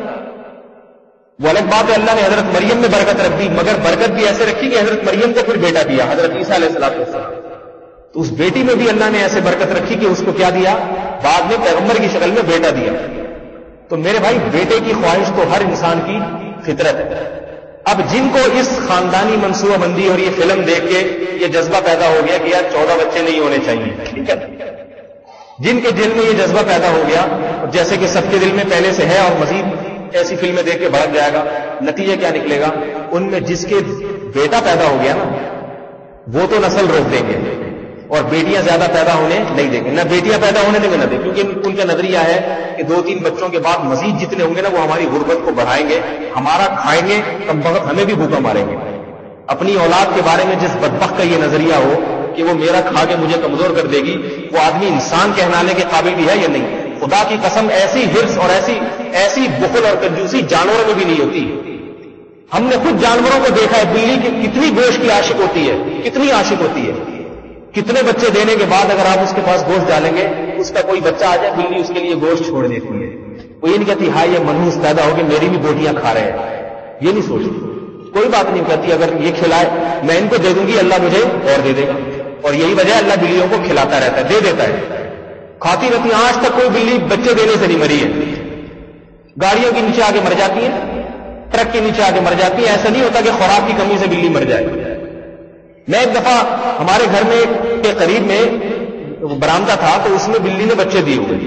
[SPEAKER 2] وہ الگ بات ہے، اللہ نے حضرت مریم میں برکت رکھ دی، مگر برکت بھی ایسے رکھی کہ حضرت مریم کو پھر بیٹا دیا، حضرت عیسیٰ علیہ السلام۔ تو اس بیٹی میں بھی اللہ نے ایسے برکت رکھی کہ اس کو کیا دیا؟ بعد میں پیغمبر کی شکل میں بیٹا دیا۔ تو میرے بھائی بیٹے کی خواہش تو ہر انسان کی فطرت ہے۔ اب جن کو اس خاندانی منصوبہ بندی اور یہ فلم دیکھ کے یہ جذبہ پیدا ہو گیا کہ یار 14 بچے نہیں ہونے چاہیے، ٹھیک ہے، جن کے دل میں یہ جذبہ پیدا ہو گیا، جیسے کہ سب کے دل میں پہلے سے ہے اور مزید ایسی فلمیں دیکھ کے بھڑک جائے گا، نتیجہ کیا نکلے گا؟ ان میں جس کے بیٹا پیدا ہو گیا نا وہ تو نسل روک دیں گے اور بیٹیاں زیادہ پیدا ہونے نہیں دیں گے، نہ بیٹیاں پیدا ہونے دیں گے نہ دیں، کیونکہ ان کا نظریہ ہے کہ 2-3 بچوں کے بعد مزید جتنے ہوں گے نا وہ ہماری غربت کو بڑھائیں گے، ہمارا کھائیں گے، کم وقت ہمیں بھی بھوکا ماریں گے۔ اپنی اولاد کے بارے میں جس بدبخت کا یہ نظریہ ہو کہ وہ میرا کھا کے مجھے کمزور کر دے گی، وہ آدمی انسان کہلانے کے قابل بھی ہے یا نہیں؟ خدا کی قسم ایسی حرص اور ایسی بخل اور کنجوسی جانوروں میں بھی نہیں ہوتی۔ ہم نے خود جانوروں کو دیکھا ہے، بلی کتنی گوشت کی عاشق ہوتی ہے، کتنی عاشق ہوتی ہے، کتنے بچے دینے کے بعد اگر آپ اس کے پاس گوشت ڈالیں گے، اس کا کوئی بچہ آ جائے بلی اس کے لیے گوشت چھوڑ دیتی ہے۔ وہ یہ نہیں کہتی ہاں یہ منحوس پیدا ہو کہ میری بھی بوٹیاں کھا رہے ہیں، یہ نہیں سوچتی، کوئی بات نہیں کہتی اگر یہ کھلائے میں ان کو دے دوں گی اللہ مجھے اور دے دے گا، اور یہی وجہ اللہ بلیوں کو کھلاتا رہتا ہے، دے دیتا ہے، کھاتی رہتی ہیں۔ آج تک کوئی بلی بچے دینے سے نہیں مری ہے، گاڑیوں کے نیچے آ کے مر جاتی ہے، ٹرک کے نیچے آ کے مر جاتی ہے، ایسا نہیں ہوتا کہ خوراک کی کمی سے بلی مر جائے۔ میں ایک دفعہ ہمارے گھر میں کے قریب میں برآمدہ تھا تو اس میں بلی نے بچے دیے ہوئے،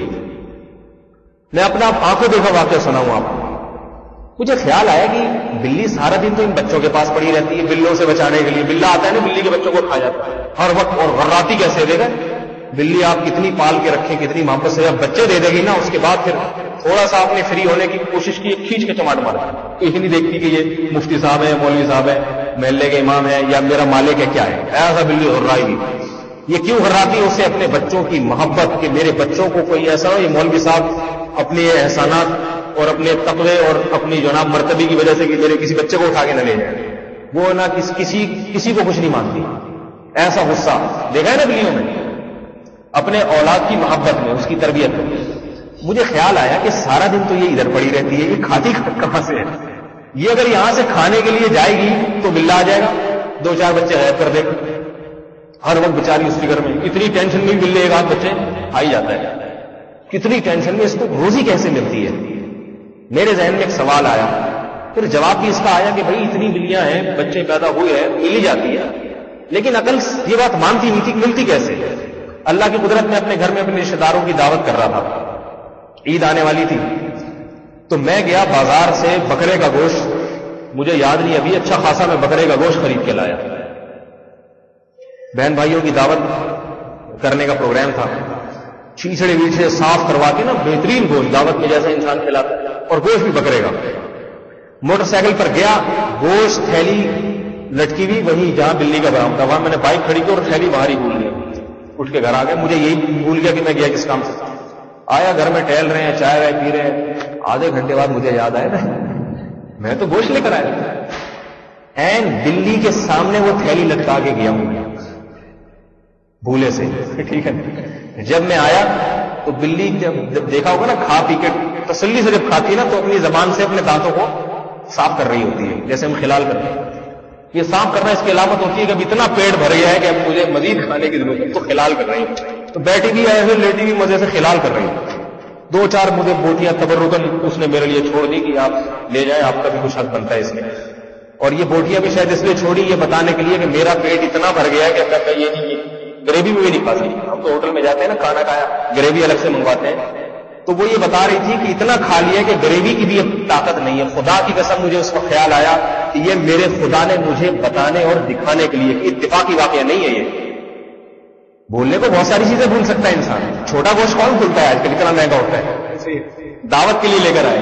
[SPEAKER 2] میں اپنا آنکھوں دیکھا واقعہ سناؤں آپ کو۔ مجھے خیال آیا کہ بلی سارا دن تو ان بچوں کے پاس پڑی رہتی ہے، بلوں سے بچانے کے لیے بلا آتا ہے نا بلی کے بچوں کو کھا جاتا ہے ہر وقت، اور غراتی کیسے دے گا؟ بلی آپ کتنی پال کے رکھیں، کتنی محبت سے جب بچے دے دے گی نا اس کے بعد پھر تھوڑا سا آپ نے فری ہونے کی کوشش کی، کھینچ کے چماٹ مارا، یہ نہیں دیکھتی کہ یہ مفتی صاحب ہے، مولوی صاحب ہے، محلے کے امام ہے یا میرا مالک ہے، کیا ہے، ایسا بلی غرائی گی۔ یہ کیوں غراتی ہے؟ اسے اپنے بچوں کی محبت کہ میرے بچوں کو کوئی ایسا ہو، یہ مولوی صاحب اپنے احسانات اور اپنے تقوی اور اپنی جناب مرتبے کی وجہ سے کہ میرے کسی بچے کو اٹھا کے نہ لے جائے، وہ نہ کسی کو کچھ نہیں مانتی، ایسا غصہ دیکھا ہے نا بلیوں میں، اپنے اولاد کی محبت میں، اس کی تربیت میں۔ مجھے خیال آیا کہ سارا دن تو یہ ادھر پڑی رہتی ہے، یہ کھاتی کہاں سے ہے؟ یہ اگر یہاں سے کھانے کے لیے جائے گی تو بلا آ جائے گا، 2-4 بچے غائب کر دے گا، ہر وقت بیچاری اس فکر میں، اتنی ٹینشن میں بلے ایک آدھ بچے آ ہی جاتا ہے، کتنی ٹینشن میں، اس کو روزی کیسے ملتی ہے؟ میرے ذہن میں ایک سوال آیا، پھر جواب بھی اس کا آیا کہ بھائی اتنی بلیاں ہیں، بچے پیدا ہوئے ہیں، مل ہی جاتی ہے، لیکن عقل یہ بات مانتی نہیں تھی، ملتی کیسے؟ اللہ کی قدرت میں اپنے گھر میں اپنے رشتے داروں کی دعوت کر رہا تھا، عید آنے والی تھی، تو میں گیا بازار سے بکرے کا گوشت، مجھے یاد نہیں ابھی، اچھا خاصا میں بکرے کا گوشت خرید کے لایا، بہن بھائیوں کی دعوت کرنے کا پروگرام تھا، چھیچڑے ویچڑے صاف کروا کے نا بہترین گوشت دعوت میں جیسا انسان کھلاتا ہے، اور گوشت بھی بکرے کا۔ موٹر سائیکل پر گیا، گوشت تھیلی لٹکی ہوئی وہیں جہاں بلی کا برآمدہ، وہاں میں نے بائک کھڑی کی اور تھیلی باہر ہی بھول گیا، اٹھ کے گھر آ گیا، مجھے یہی بھول گیا کہ میں گیا کس کام سے۔ آیا گھر میں ٹہل رہے ہیں، چائے وائے پی رہے ہیں، آدھے گھنٹے بعد مجھے یاد آیا میں تو گوشت لے کر آیا، این بلی کے سامنے وہ تھیلی لٹکا کے گیا ہوں بھولے سے، ٹھیک ہے۔ جب میں آیا تو بلی جب دیکھا ہوگا نا کھا پی کے تسلی سے جب کھاتی ہے نا تو اپنی زبان سے اپنے دانتوں کو صاف کر رہی ہوتی ہے، جیسے ہم خلال کرتے ہیں. یہ صاف کرنا اس کی علامت ہوتی ہے کہ اب اتنا پیٹ بھر گیا ہے کہ اب مجھے مزید کھانے کی ضرورت ہے، تو خلال کر رہی ہے. تو بیٹھی بھی ہے پھر لیٹی بھی مزے سے خلال کر رہی ہے. 2-4 مجھے بوٹیاں تبرکن اس نے میرے لیے چھوڑ دی کہ آپ لے جائیں، آپ کا بھی کچھ حق بنتا ہے اس میں. اور یہ بوٹیاں بھی شاید اس لیے چھوڑی یہ بتانے کے لیے کہ میرا پیٹ اتنا بھر گیا ہے کہ اب میں یہ نہیں، گریوی بھی نہیں کھا سکتی. ہم تو ہوٹل میں جاتے ہیں نا کھانا کھایا گریوی الگ سے منگواتے ہیں، تو وہ یہ بتا رہی تھی کہ اتنا کھا لیا کہ گریوی کی بھی اب طاقت نہیں ہے. خدا کی قسم مجھے اس وقت خیال آیا کہ یہ میرے خدا نے مجھے بتانے اور دکھانے کے لیے کہ اتفاقی واقعہ نہیں ہے. یہ بولنے کو بہت ساری چیزیں بھول سکتا ہے انسان، چھوٹا گوشت کون بھولتا ہے آج کل، اتنا مہنگا ہوتا ہے. دعوت کے لیے لے کر آئے.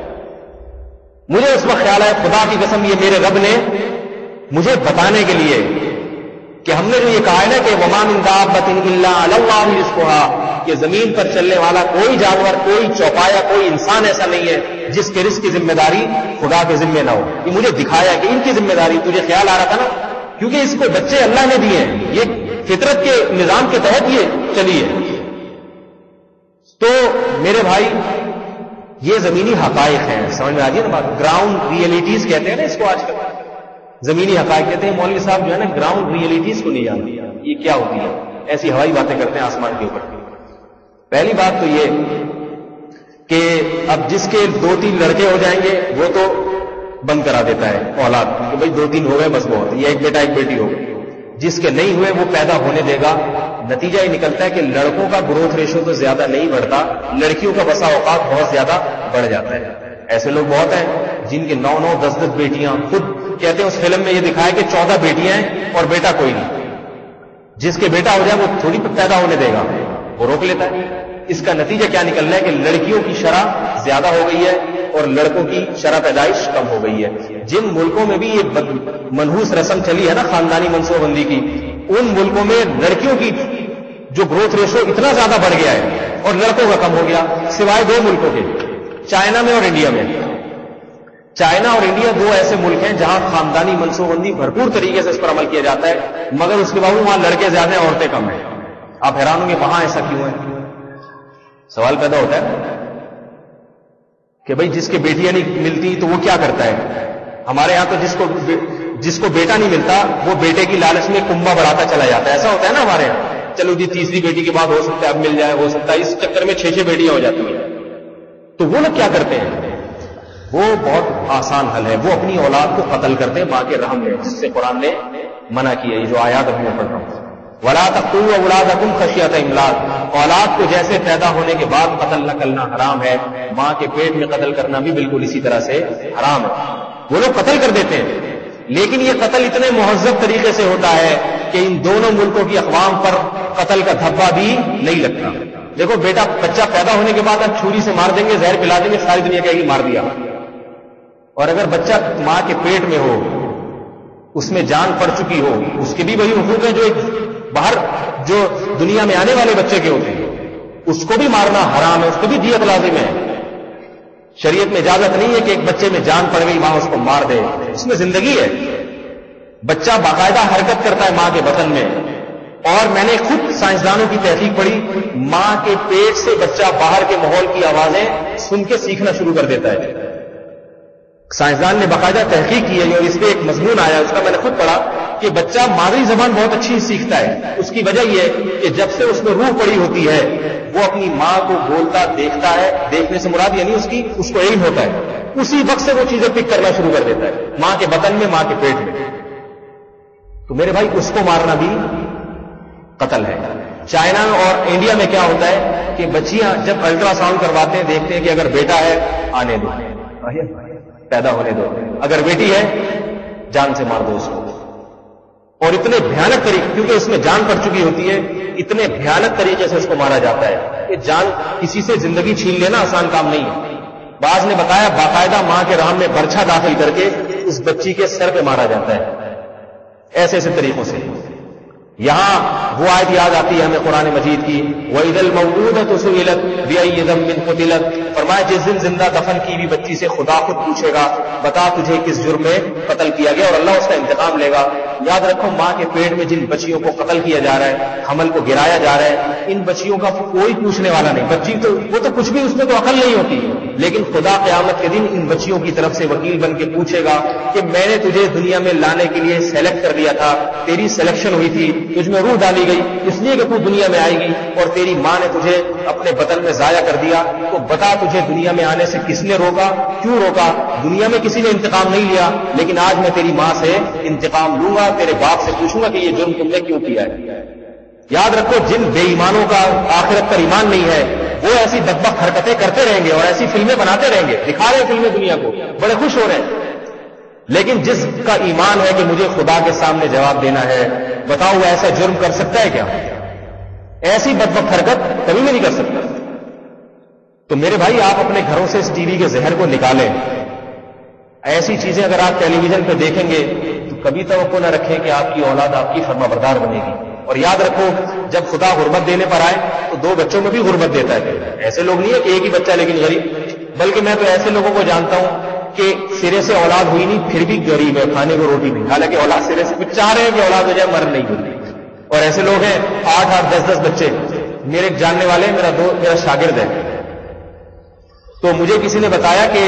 [SPEAKER 2] مجھے اس وقت خیال آیا خدا کی قسم یہ میرے رب نے مجھے بتانے کے لیے کہ ہم نے جو یہ کہا ہے نا کہ وما من دابۃ الا علی اللہ رزقها، کہ زمین پر چلنے والا کوئی جانور، کوئی چوپایا، کوئی انسان ایسا نہیں ہے جس کے رزق کی ذمہ داری خدا کے ذمہ نہ ہو. یہ مجھے دکھایا کہ ان کی ذمہ داری. تجھے خیال آ رہا تھا نا، کیونکہ اس کو بچے اللہ نے دیے ہیں، یہ فطرت کے نظام کے تحت یہ چلی ہے. تو میرے بھائی یہ زمینی حقائق ہیں، سمجھ میں آ گئی نا بات. گراؤنڈ ریئلٹیز کہتے ہیں نا اس کو آج کل، زمینی حقائق کہتے ہیں. مولوی صاحب جو ہے نا گراؤنڈ ریئلٹیز کو نہیں جانتے. یہ کیا ہوتی ہے؟ ایسی ہوائی باتیں کرتے ہیں آسمان کے اوپر. پہلی بات تو یہ کہ اب جس کے 2-3 لڑکے ہو جائیں گے وہ تو بند کرا دیتا ہے اولاد کہ بھائی 2-3 ہو گئے بس بہت، یا ایک بیٹا ایک بیٹی ہو گئی. جس کے نہیں ہوئے وہ پیدا ہونے دے گا. نتیجہ یہ نکلتا ہے کہ لڑکوں کا گروتھ ریشو تو زیادہ نہیں بڑھتا، لڑکیوں کا بسا اوقات بہت زیادہ بڑھ جاتا ہے. ایسے لوگ بہت ہیں جن کے 9-9 10-10 بیٹیاں. خود کہتے ہیں اس فلم میں یہ دکھایا کہ 14 بیٹیاں ہیں اور بیٹا کوئی نہیں. جس کے بیٹا ہو جائے وہ تھوڑی پیدا ہونے دے گا، وہ روک لیتا ہے. اس کا نتیجہ کیا نکل رہا ہے کہ لڑکیوں کی شرح زیادہ ہو گئی ہے اور لڑکوں کی شرح پیدائش کم ہو گئی ہے. جن ملکوں میں بھی یہ منحوس رسم چلی ہے نا خاندانی منصوبہ بندی کی، ان ملکوں میں لڑکیوں کی جو گروتھ ریشو اتنا زیادہ بڑھ گیا ہے اور لڑکوں کا کم ہو گیا، سوائے 2 ملکوں کے، چائنا میں اور انڈیا میں. چائنا اور انڈیا 2 ایسے ملک ہیں جہاں خاندانی منصوبہ بندی بھرپور طریقے سے اس پر عمل کیا جاتا ہے، مگر اس کے باوجود وہاں لڑکے زیادہ ہیں عورتیں کم ہیں. آپ حیران ہوں گے وہاں ایسا کیوں ہے؟ سوال پیدا ہوتا ہے کہ بھئی جس کے بیٹیاں نہیں ملتی تو وہ کیا کرتا ہے. ہمارے یہاں تو جس کو بیٹا نہیں ملتا وہ بیٹے کی لالچ میں کنبا بڑھاتا چلا جاتا ہے. ایسا ہوتا ہے نا ہمارے یہاں، چلو جی تیسری بیٹی کے بعد ہو سکتا ہے اب مل جائے، ہو سکتا ہے، اس چکر میں 6 بیٹیاں ہو جاتی ہیں. تو وہ لوگ کیا کرتے ہیں؟ وہ بہت آسان حل ہے، وہ اپنی اولاد کو قتل کرتے ہیں ماں کے رحم میں، جس سے قرآن نے منع کیا. یہ جو آیات ابھی میں پڑھ رہا ہوں، وَلَا تَقْتُلُوا أَوْلَادَكُمْ خَشْيَةَ إِمْلَاقٍ، اولاد کو جیسے پیدا ہونے کے بعد قتل نہ کرنا حرام ہے، ماں کے پیٹ میں قتل کرنا بھی بالکل اسی طرح سے حرام ہے. وہ لوگ قتل کر دیتے ہیں، لیکن یہ قتل اتنے مہذب طریقے سے ہوتا ہے کہ ان دونوں ملکوں کی اقوام پر قتل کا دھبا بھی نہیں لگتا. دیکھو بچہ پیدا ہونے کے بعد آپ چھری سے مار دیں گے، زہر پلا دیں گے، ساری دنیا کہے گی مار دیا. اور اگر بچہ ماں کے پیٹ میں ہو، اس میں جان پڑ چکی ہو، اس کے بھی وہی حقوق ہیں جو ایک باہر جو دنیا میں آنے والے بچے کے ہوتے ہیں، اس کو بھی مارنا حرام ہے، اس کو بھی دیت لازم ہے. شریعت میں اجازت نہیں ہے کہ ایک بچے میں جان پڑ گئی ماں اس کو مار دے، اس میں زندگی ہے. بچہ باقاعدہ حرکت کرتا ہے ماں کے بطن میں، اور میں نے خود سائنسدانوں کی تحقیق پڑھی، ماں کے پیٹ سے بچہ باہر کے ماحول کی آوازیں سن کے سیکھنا شروع کر دیتا ہے. سائنسدان نے باقاعدہ تحقیق کی ہے اور اس پہ ایک مضمون آیا، اس کا میں نے خود پڑھا کہ بچہ مادری زبان بہت اچھی سیکھتا ہے. اس کی وجہ یہ ہے کہ جب سے اس میں روح پڑی ہوتی ہے وہ اپنی ماں کو بولتا دیکھتا ہے، دیکھنے سے مراد یعنی اس کو علم ہوتا ہے، اسی وقت سے وہ چیزیں پک کرنا شروع کر دیتا ہے ماں کے بدن میں، ماں کے پیٹ میں. تو میرے بھائی اس کو مارنا بھی قتل ہے. چائنا اور انڈیا میں کیا ہوتا ہے کہ بچیاں جب الٹرا ساؤنڈ کرواتے ہیں دیکھتے ہیں کہ اگر بیٹا ہے آنے دو، پیدا ہونے دو، اگر بیٹی ہے جان سے مار دو اس کو. اور اتنے بھیانک طریقے، کیونکہ اس میں جان پڑ چکی ہوتی ہے، اتنے بھیانک طریقے سے اس کو مارا جاتا ہے کہ جان کسی سے زندگی چھین لینا آسان کام نہیں ہے. بعض نے بتایا باقاعدہ ماں کے رحم میں برچھا داخل کر کے اس بچی کے سر پہ مارا جاتا ہے. ایسے ایسے طریقوں سے. یہاں وہ آیت یاد آتی ہے ہمیں قرآن مجید کی، وَإِذَا الْمَوْءُودَةُ سُئِلَتْ بِأَيِّ ذَنبٍ قُتِلَتْ، فرمایا جس دن زندہ دفن کی ہوئی بچی سے خدا خود پوچھے گا بتا تجھے کس جرم میں قتل کیا گیا، اور اللہ اس کا انتقام لے گا۔ یاد رکھو ماں کے پیٹ میں جن بچیوں کو قتل کیا جا رہا ہے، حمل کو گرایا جا رہا ہے، ان بچیوں کا کوئی پوچھنے والا نہیں، بچی تو وہ تو کچھ بھی اس میں تو عقل نہیں ہوتی، لیکن خدا قیامت کے دن ان بچیوں کی طرف سے وکیل بن کے پوچھے گا کہ میں نے تجھے دنیا میں لانے کے لیے سلیکٹ کر دیا تھا، تیری سلیکشن ہوئی تھی، تجھ میں روح ڈالی گئی اس لیے کہ تو دنیا میں آئے گی، اور تیری ماں نے تجھے اپنے بدن میں ضائع کر دیا، تو بتا تجھے دنیا میں آنے سے کس نے روکا، کیوں روکا؟ دنیا میں کسی نے انتقام نہیں لیا، لیکن آج میں تیری ماں سے انتقام لوں گا، تیرے باپ سے پوچھوں گا کہ یہ جرم تم نے کیوں کیا ہے۔ یاد رکھو جن بے ایمانوں کا آخرت پر ایمان نہیں ہے وہ ایسی بدبخت حرکتیں کرتے رہیں گے اور ایسی فلمیں بناتے رہیں گے، دکھا رہے فلمیں دنیا کو، بڑے خوش ہو رہے ہیں، لیکن جس کا ایمان ہے کہ مجھے خدا کے سامنے جواب دینا ہے، بتاؤ وہ ایسا جرم کر سکتا ہے کیا؟ ایسی بدبخت حرکت کبھی بھی نہیں کر سکتا۔ تو میرے بھائی آپ اپنے گھروں سے اس ٹی وی کے زہر کو نکالیں، ایسی چیزیں اگر آپ ٹیلی ویژن پہ دیکھیں گے تو کبھی توقع نہ رکھیں کہ آپ کی اولاد آپ کی فرما بردار بنے گی، اور یاد رکھو جب خدا غربت دینے پر آئے تو 2 بچوں میں بھی غربت دیتا ہے، ایسے لوگ نہیں ہے کہ ایک ہی بچہ لیکن غریب، بلکہ میں تو ایسے لوگوں کو جانتا ہوں کہ سرے سے اولاد ہوئی نہیں پھر بھی غریب ہے، کھانے کو روٹی نہیں، حالانکہ اولاد سرے سے کچھ چاہ رہے ہیں کہ اولاد ہو جائے، مر نہیں ہوتی، اور ایسے لوگ ہیں 8-8 10-10 بچے۔ میرے ایک جاننے والے میرا شاگرد ہے، تو مجھے کسی نے بتایا کہ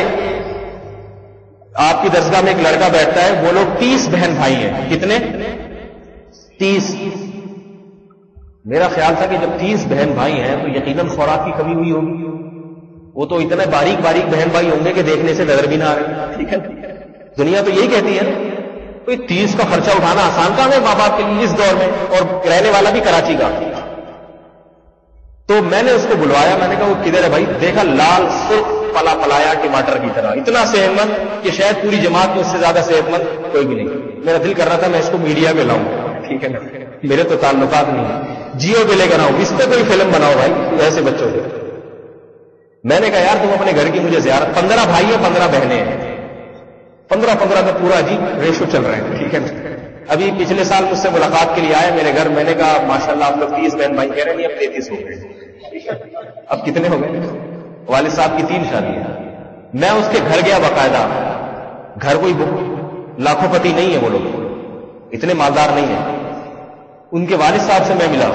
[SPEAKER 2] آپ کی درسگاہ میں ایک لڑکا بیٹھتا ہے، وہ لوگ 30 بہن بھائی ہیں، کتنے؟ 30۔ میرا خیال تھا کہ جب 30 بہن بھائی ہیں تو یقیناً خوراک کی کمی ہوئی ہوگی، وہ تو اتنے باریک باریک بہن بھائی ہوں گے کہ دیکھنے سے نظر بھی نہ آ رہے، ٹھیک ہے؟ دنیا تو یہی کہتی ہے، کوئی 30 کا خرچہ اٹھانا آسان کام ہے ماں باپ کے لیے اس دور میں، اور رہنے والا بھی کراچی کا۔ تو میں نے اس کو بلوایا، میں نے کہا وہ کدھر ہے بھائی؟ دیکھا لال سرخ پلا پلایا ٹماٹر کی طرح، اتنا صحت مند کہ شاید پوری جماعت میں اس سے زیادہ صحت مند کوئی بھی نہیں۔ میرا دل کر رہا تھا میں اس کو میڈیا میں لاؤں، ٹھیک ہے نا، میرے تو تعلقات نہیں، جیو پہ لے کر آؤں، اس پہ کوئی فلم بناؤ بھائی ایسے بچوں کے۔ میں نے کہا یار تم اپنے گھر کی مجھے زیارت، 15 بھائی ہیں 15 بہنیں ہیں، 15 کا پورا عجیب ریشو چل رہا ہے، ٹھیک ہے نا۔ ابھی پچھلے سال مجھ سے ملاقات کے لیے آئے میرے گھر، میں نے کہا ماشاءاللہ آپ لوگ 30 بہن بھائی کہہ رہے ہیں، اب 33 ہو گئے، اب کتنے ہو گئے؟ والد صاحب کی 3 شادیاں۔ میں اس کے گھر گیا باقاعدہ، گھر کوئی لاکھوں پتی نہیں ہے، وہ لوگ اتنے مالدار نہیں ہیں، ان کے والد صاحب سے میں ملا،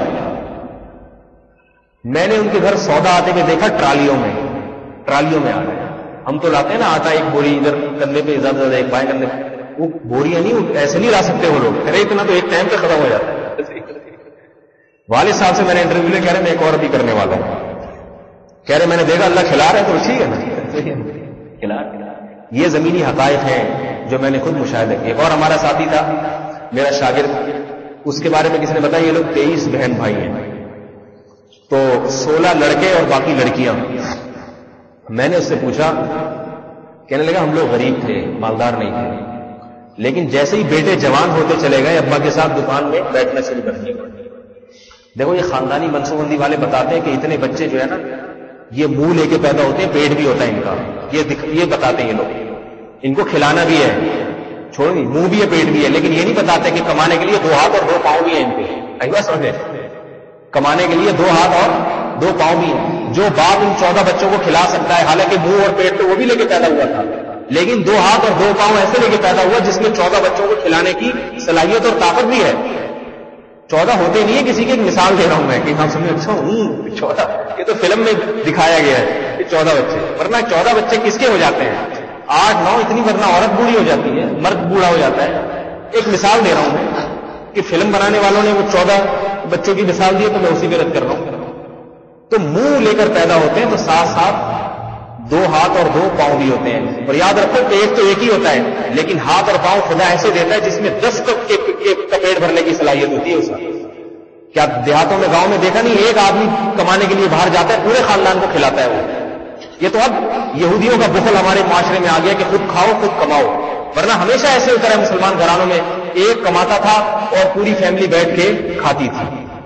[SPEAKER 2] میں نے ان کے گھر سودا آتے ہوئے دیکھا ٹرالیوں میں آ رہے ہیں۔ ہم تو لاتے ہیں نا آٹا ایک بوری ادھر کندھے پہ زیادہ زیادہ ایک بائیں کندھے پہ، وہ بوریاں نہیں، ایسے نہیں لا سکتے وہ لوگ، ارے اتنا تو ایک ٹائم پہ ختم ہو جاتا ہے۔ والد صاحب سے میں نے انٹرویو لے، کہہ رہے میں ایک اور بھی کرنے والا ہوں، کہہ رہے میں نے دیکھا اللہ کھلا رہے تو ٹھیک ہے نا، کھلا۔ یہ زمینی حقائق ہیں جو میں نے خود مشاہدہ کیا۔ ایک اور ہمارا ساتھی تھا میرا شاگرد، اس کے بارے میں کسی نے بتایا یہ لوگ 23 بہن بھائی ہیں، تو 16 لڑکے اور باقی لڑکیاں۔ میں نے اس سے پوچھا، کہنے لگا ہم لوگ غریب تھے، مالدار نہیں تھے، لیکن جیسے ہی بیٹے جوان ہوتے چلے گئے ابا کے ساتھ دکان میں بیٹھنا شروع کر دیا۔ دیکھو یہ خاندانی منصوبہ بندی والے بتاتے ہیں کہ اتنے بچے جو ہے نا یہ منہ لے کے پیدا ہوتے ہیں، پیٹ بھی ہوتا ہے ان کا، یہ بتاتے ہیں یہ لوگ، ان کو کھلانا بھی ہے، چھوڑ نہیں، منہ بھی ہے پیٹ بھی ہے، لیکن یہ نہیں بتاتے کہ کمانے کے لیے 2 ہاتھ اور 2 پاؤں بھی ہیں ان کے، ایسا سمجھے، کمانے کے لیے 2 ہاتھ اور 2 پاؤں بھی ہیں۔ جو باپ ان 14 بچوں کو کھلا سکتا ہے، حالانکہ منہ اور پیٹ تو وہ بھی لے کے پیدا ہوا تھا، لیکن 2 ہاتھ اور 2 پاؤں ایسے لے کے پیدا ہوا جس میں 14 بچوں کو کھلانے کی صلاحیت اور طاقت بھی ہے۔ 14 ہوتے نہیں ہے، کسی کی ایک مثال دے رہا ہوں میں کہ ہم سمجھے اچھا 14، یہ تو فلم میں دکھایا گیا ہے کہ 14 بچے، ورنہ 14 بچے کس کے ہو جاتے ہیں؟ 8-9 اتنی، ورنہ عورت بوڑھی ہو جاتی ہے، مرد بوڑھا ہو جاتا ہے۔ ایک مثال دے رہا ہوں میں کہ فلم بنانے والوں نے وہ 14 بچوں کی مثال دی ہے تو میں اسی پہ رد کر رہا ہوں۔ تو منہ لے کر پیدا ہوتے ہیں تو ساتھ ساتھ 2 ہاتھ اور 2 پاؤں بھی ہوتے ہیں، اور یاد رکھو پیٹ تو ایک ہی ہوتا ہے، لیکن ہاتھ اور پاؤں خدا ایسے دیتا ہے جس میں 10 کا پیٹ بھرنے کی صلاحیت ہوتی ہے اس میں۔ کیا دیہاتوں میں گاؤں میں دیکھا نہیں، ایک آدمی کمانے کے لیے باہر جاتا ہے پورے خاندان کو کھلاتا ہے وہ۔ یہ تو اب یہودیوں کا بخل ہمارے معاشرے میں آ گیا کہ خود کھاؤ خود کماؤ، ورنہ ہمیشہ ایسے ہوتا ہے مسلمان گھرانوں میں، ایک کماتا تھا اور پوری فیملی بیٹھ کے کھاتی تھی۔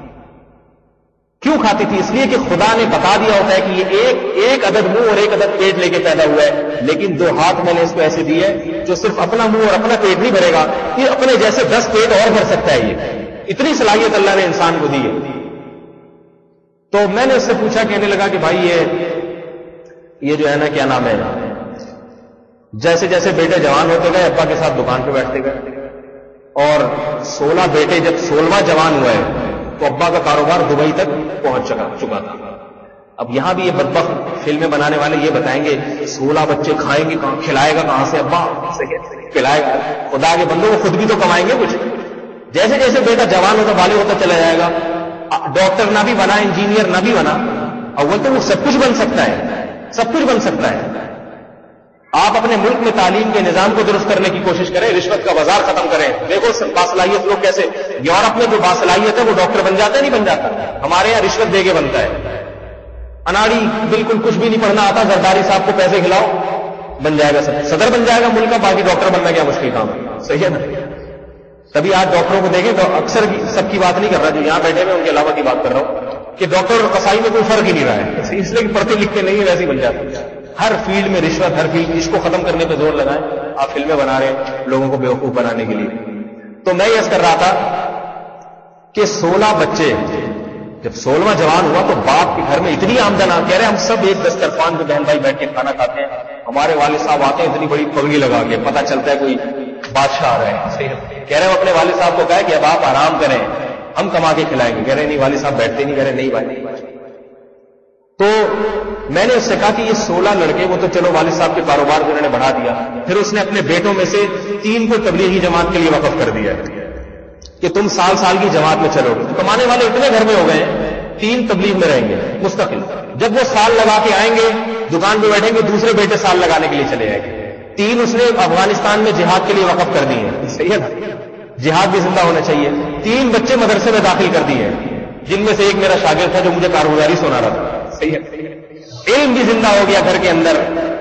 [SPEAKER 2] کیوں کھاتی تھی؟ اس لیے کہ خدا نے بتا دیا ہوتا ہے کہ یہ ایک عدد منہ اور ایک عدد پیٹ لے کے پیدا ہوا ہے، لیکن 2 ہاتھ میں نے اس کو ایسے دی ہے جو صرف اپنا منہ اور اپنا پیٹ نہیں بھرے گا، یہ اپنے جیسے 10 پیٹ اور بھر سکتا ہے۔ یہ اتنی صلاحیت اللہ نے انسان کو دی ہے. تو میں نے اس سے پوچھا, کہنے لگا کہ بھائی یہ جو ہے نا کیا نام ہے, جیسے جیسے بیٹے جوان ہوتے گئے ابا کے ساتھ دکان پہ بیٹھتے گئے, اور 16 بیٹے جب 16واں جوان ہوئے تو ابا کا کاروبار دبئی تک پہنچ چکا تھا. اب یہاں بھی یہ بدبخت فلمیں بنانے والے یہ بتائیں گے 16 بچے کھائیں گے کہاں, کھلائے گا کہاں سے ابا, کھلائے گا. خدا کے بندوں کو خود بھی تو کمائیں گے کچھ. جیسے جیسے بیٹا جوان ہوتا بالغ ہوتا چلا جائے گا, ڈاکٹر نہ بھی بنا, انجینئر نہ بھی بنا, اول تو وہ سب کچھ بن سکتا ہے, سب کچھ بن سکتا ہے. آپ اپنے ملک میں تعلیم کے نظام کو درست کرنے کی کوشش کریں, رشوت کا بازار ختم کریں. دیکھو باصلاحیت لوگ کیسے, یورپ میں جو باصلاحیت ہے وہ ڈاکٹر بن جاتا ہے نہیں بن جاتا, ہمارے یہاں رشوت دے کے بنتا ہے. اناڑی بالکل کچھ بھی نہیں پڑھنا آتا, زرداری صاحب کو پیسے کھلاؤ بن جائے گا, صدر بن جائے گا ملک کا. باقی ڈاکٹر بننا کیا مشکل کام ہے, صحیح ہے نا. تبھی آج ڈاکٹروں کو دیکھیں تو اکثر سب کی بات نہیں کر رہا, جو یہاں بیٹھے میں ان کے علاوہ کی بات کر رہا ہوں کہ ڈاکٹر اور قصائی میں کوئی فرق ہی نہیں رہا ہے, اس لیے کہ پڑھتے لکھتے نہیں ہے, ویسے ہی بن جاتے ہیں. ہر فیلڈ میں رشوت, ہر فیلڈ, اس کو ختم کرنے پہ زور لگائیں. آپ فلمیں بنا رہے ہیں لوگوں کو بیوقوف بنانے کے لیے. تو میں یہ کر رہا تھا کہ 16 بچے جب 16واں جوان ہوا تو باپ کے گھر میں اتنی آمدن آ, کہہ رہے ہم سب ایک دسترخوان پہ بہن بھائی بیٹھ کے کھانا کھاتے ہیں. ہمارے والد صاحب آتے ہیں اتنی بڑی پگڑی لگا کے, پتہ چلتا ہے کوئی بادشاہ آ رہے ہیں. کہہ رہے ہیں اپنے والد صاحب کو کہا کہ اب آپ آرام کریں, ہم کما کے کھلائیں گے. کہہ رہے نہیں والد صاحب بیٹھتے نہیں. کہہ رہے نہیں بھائی. تو میں نے اس سے کہا کہ یہ 16 لڑکے, وہ تو چلو والد صاحب کے کاروبار کو انہوں نے بڑھا دیا, پھر اس نے اپنے بیٹوں میں سے 3 کو تبلیغی جماعت کے لیے وقف کر دیا کہ تم سال کی جماعت میں چلو گے. کمانے والے اتنے گھر میں ہو گئے ہیں, 3 تبلیغ میں رہیں گے مستقل. جب وہ سال لگا کے آئیں گے دکان پہ بیٹھیں گے, دوسرے بیٹے سال لگانے کے لیے چلے جائیں گے. 3 اس نے افغانستان میں جہاد کے لیے وقف کر دیے ہیں, صحیح ہے نا, جہاد بھی زندہ ہونا چاہیے. 3 بچے مدرسے میں داخل کر دیے ہیں, جن میں سے ایک میرا شاگرد تھا جو مجھے کارگزاری سنا رہا تھا, صحیح ہے. علم بھی زندہ ہو گیا گھر کے اندر,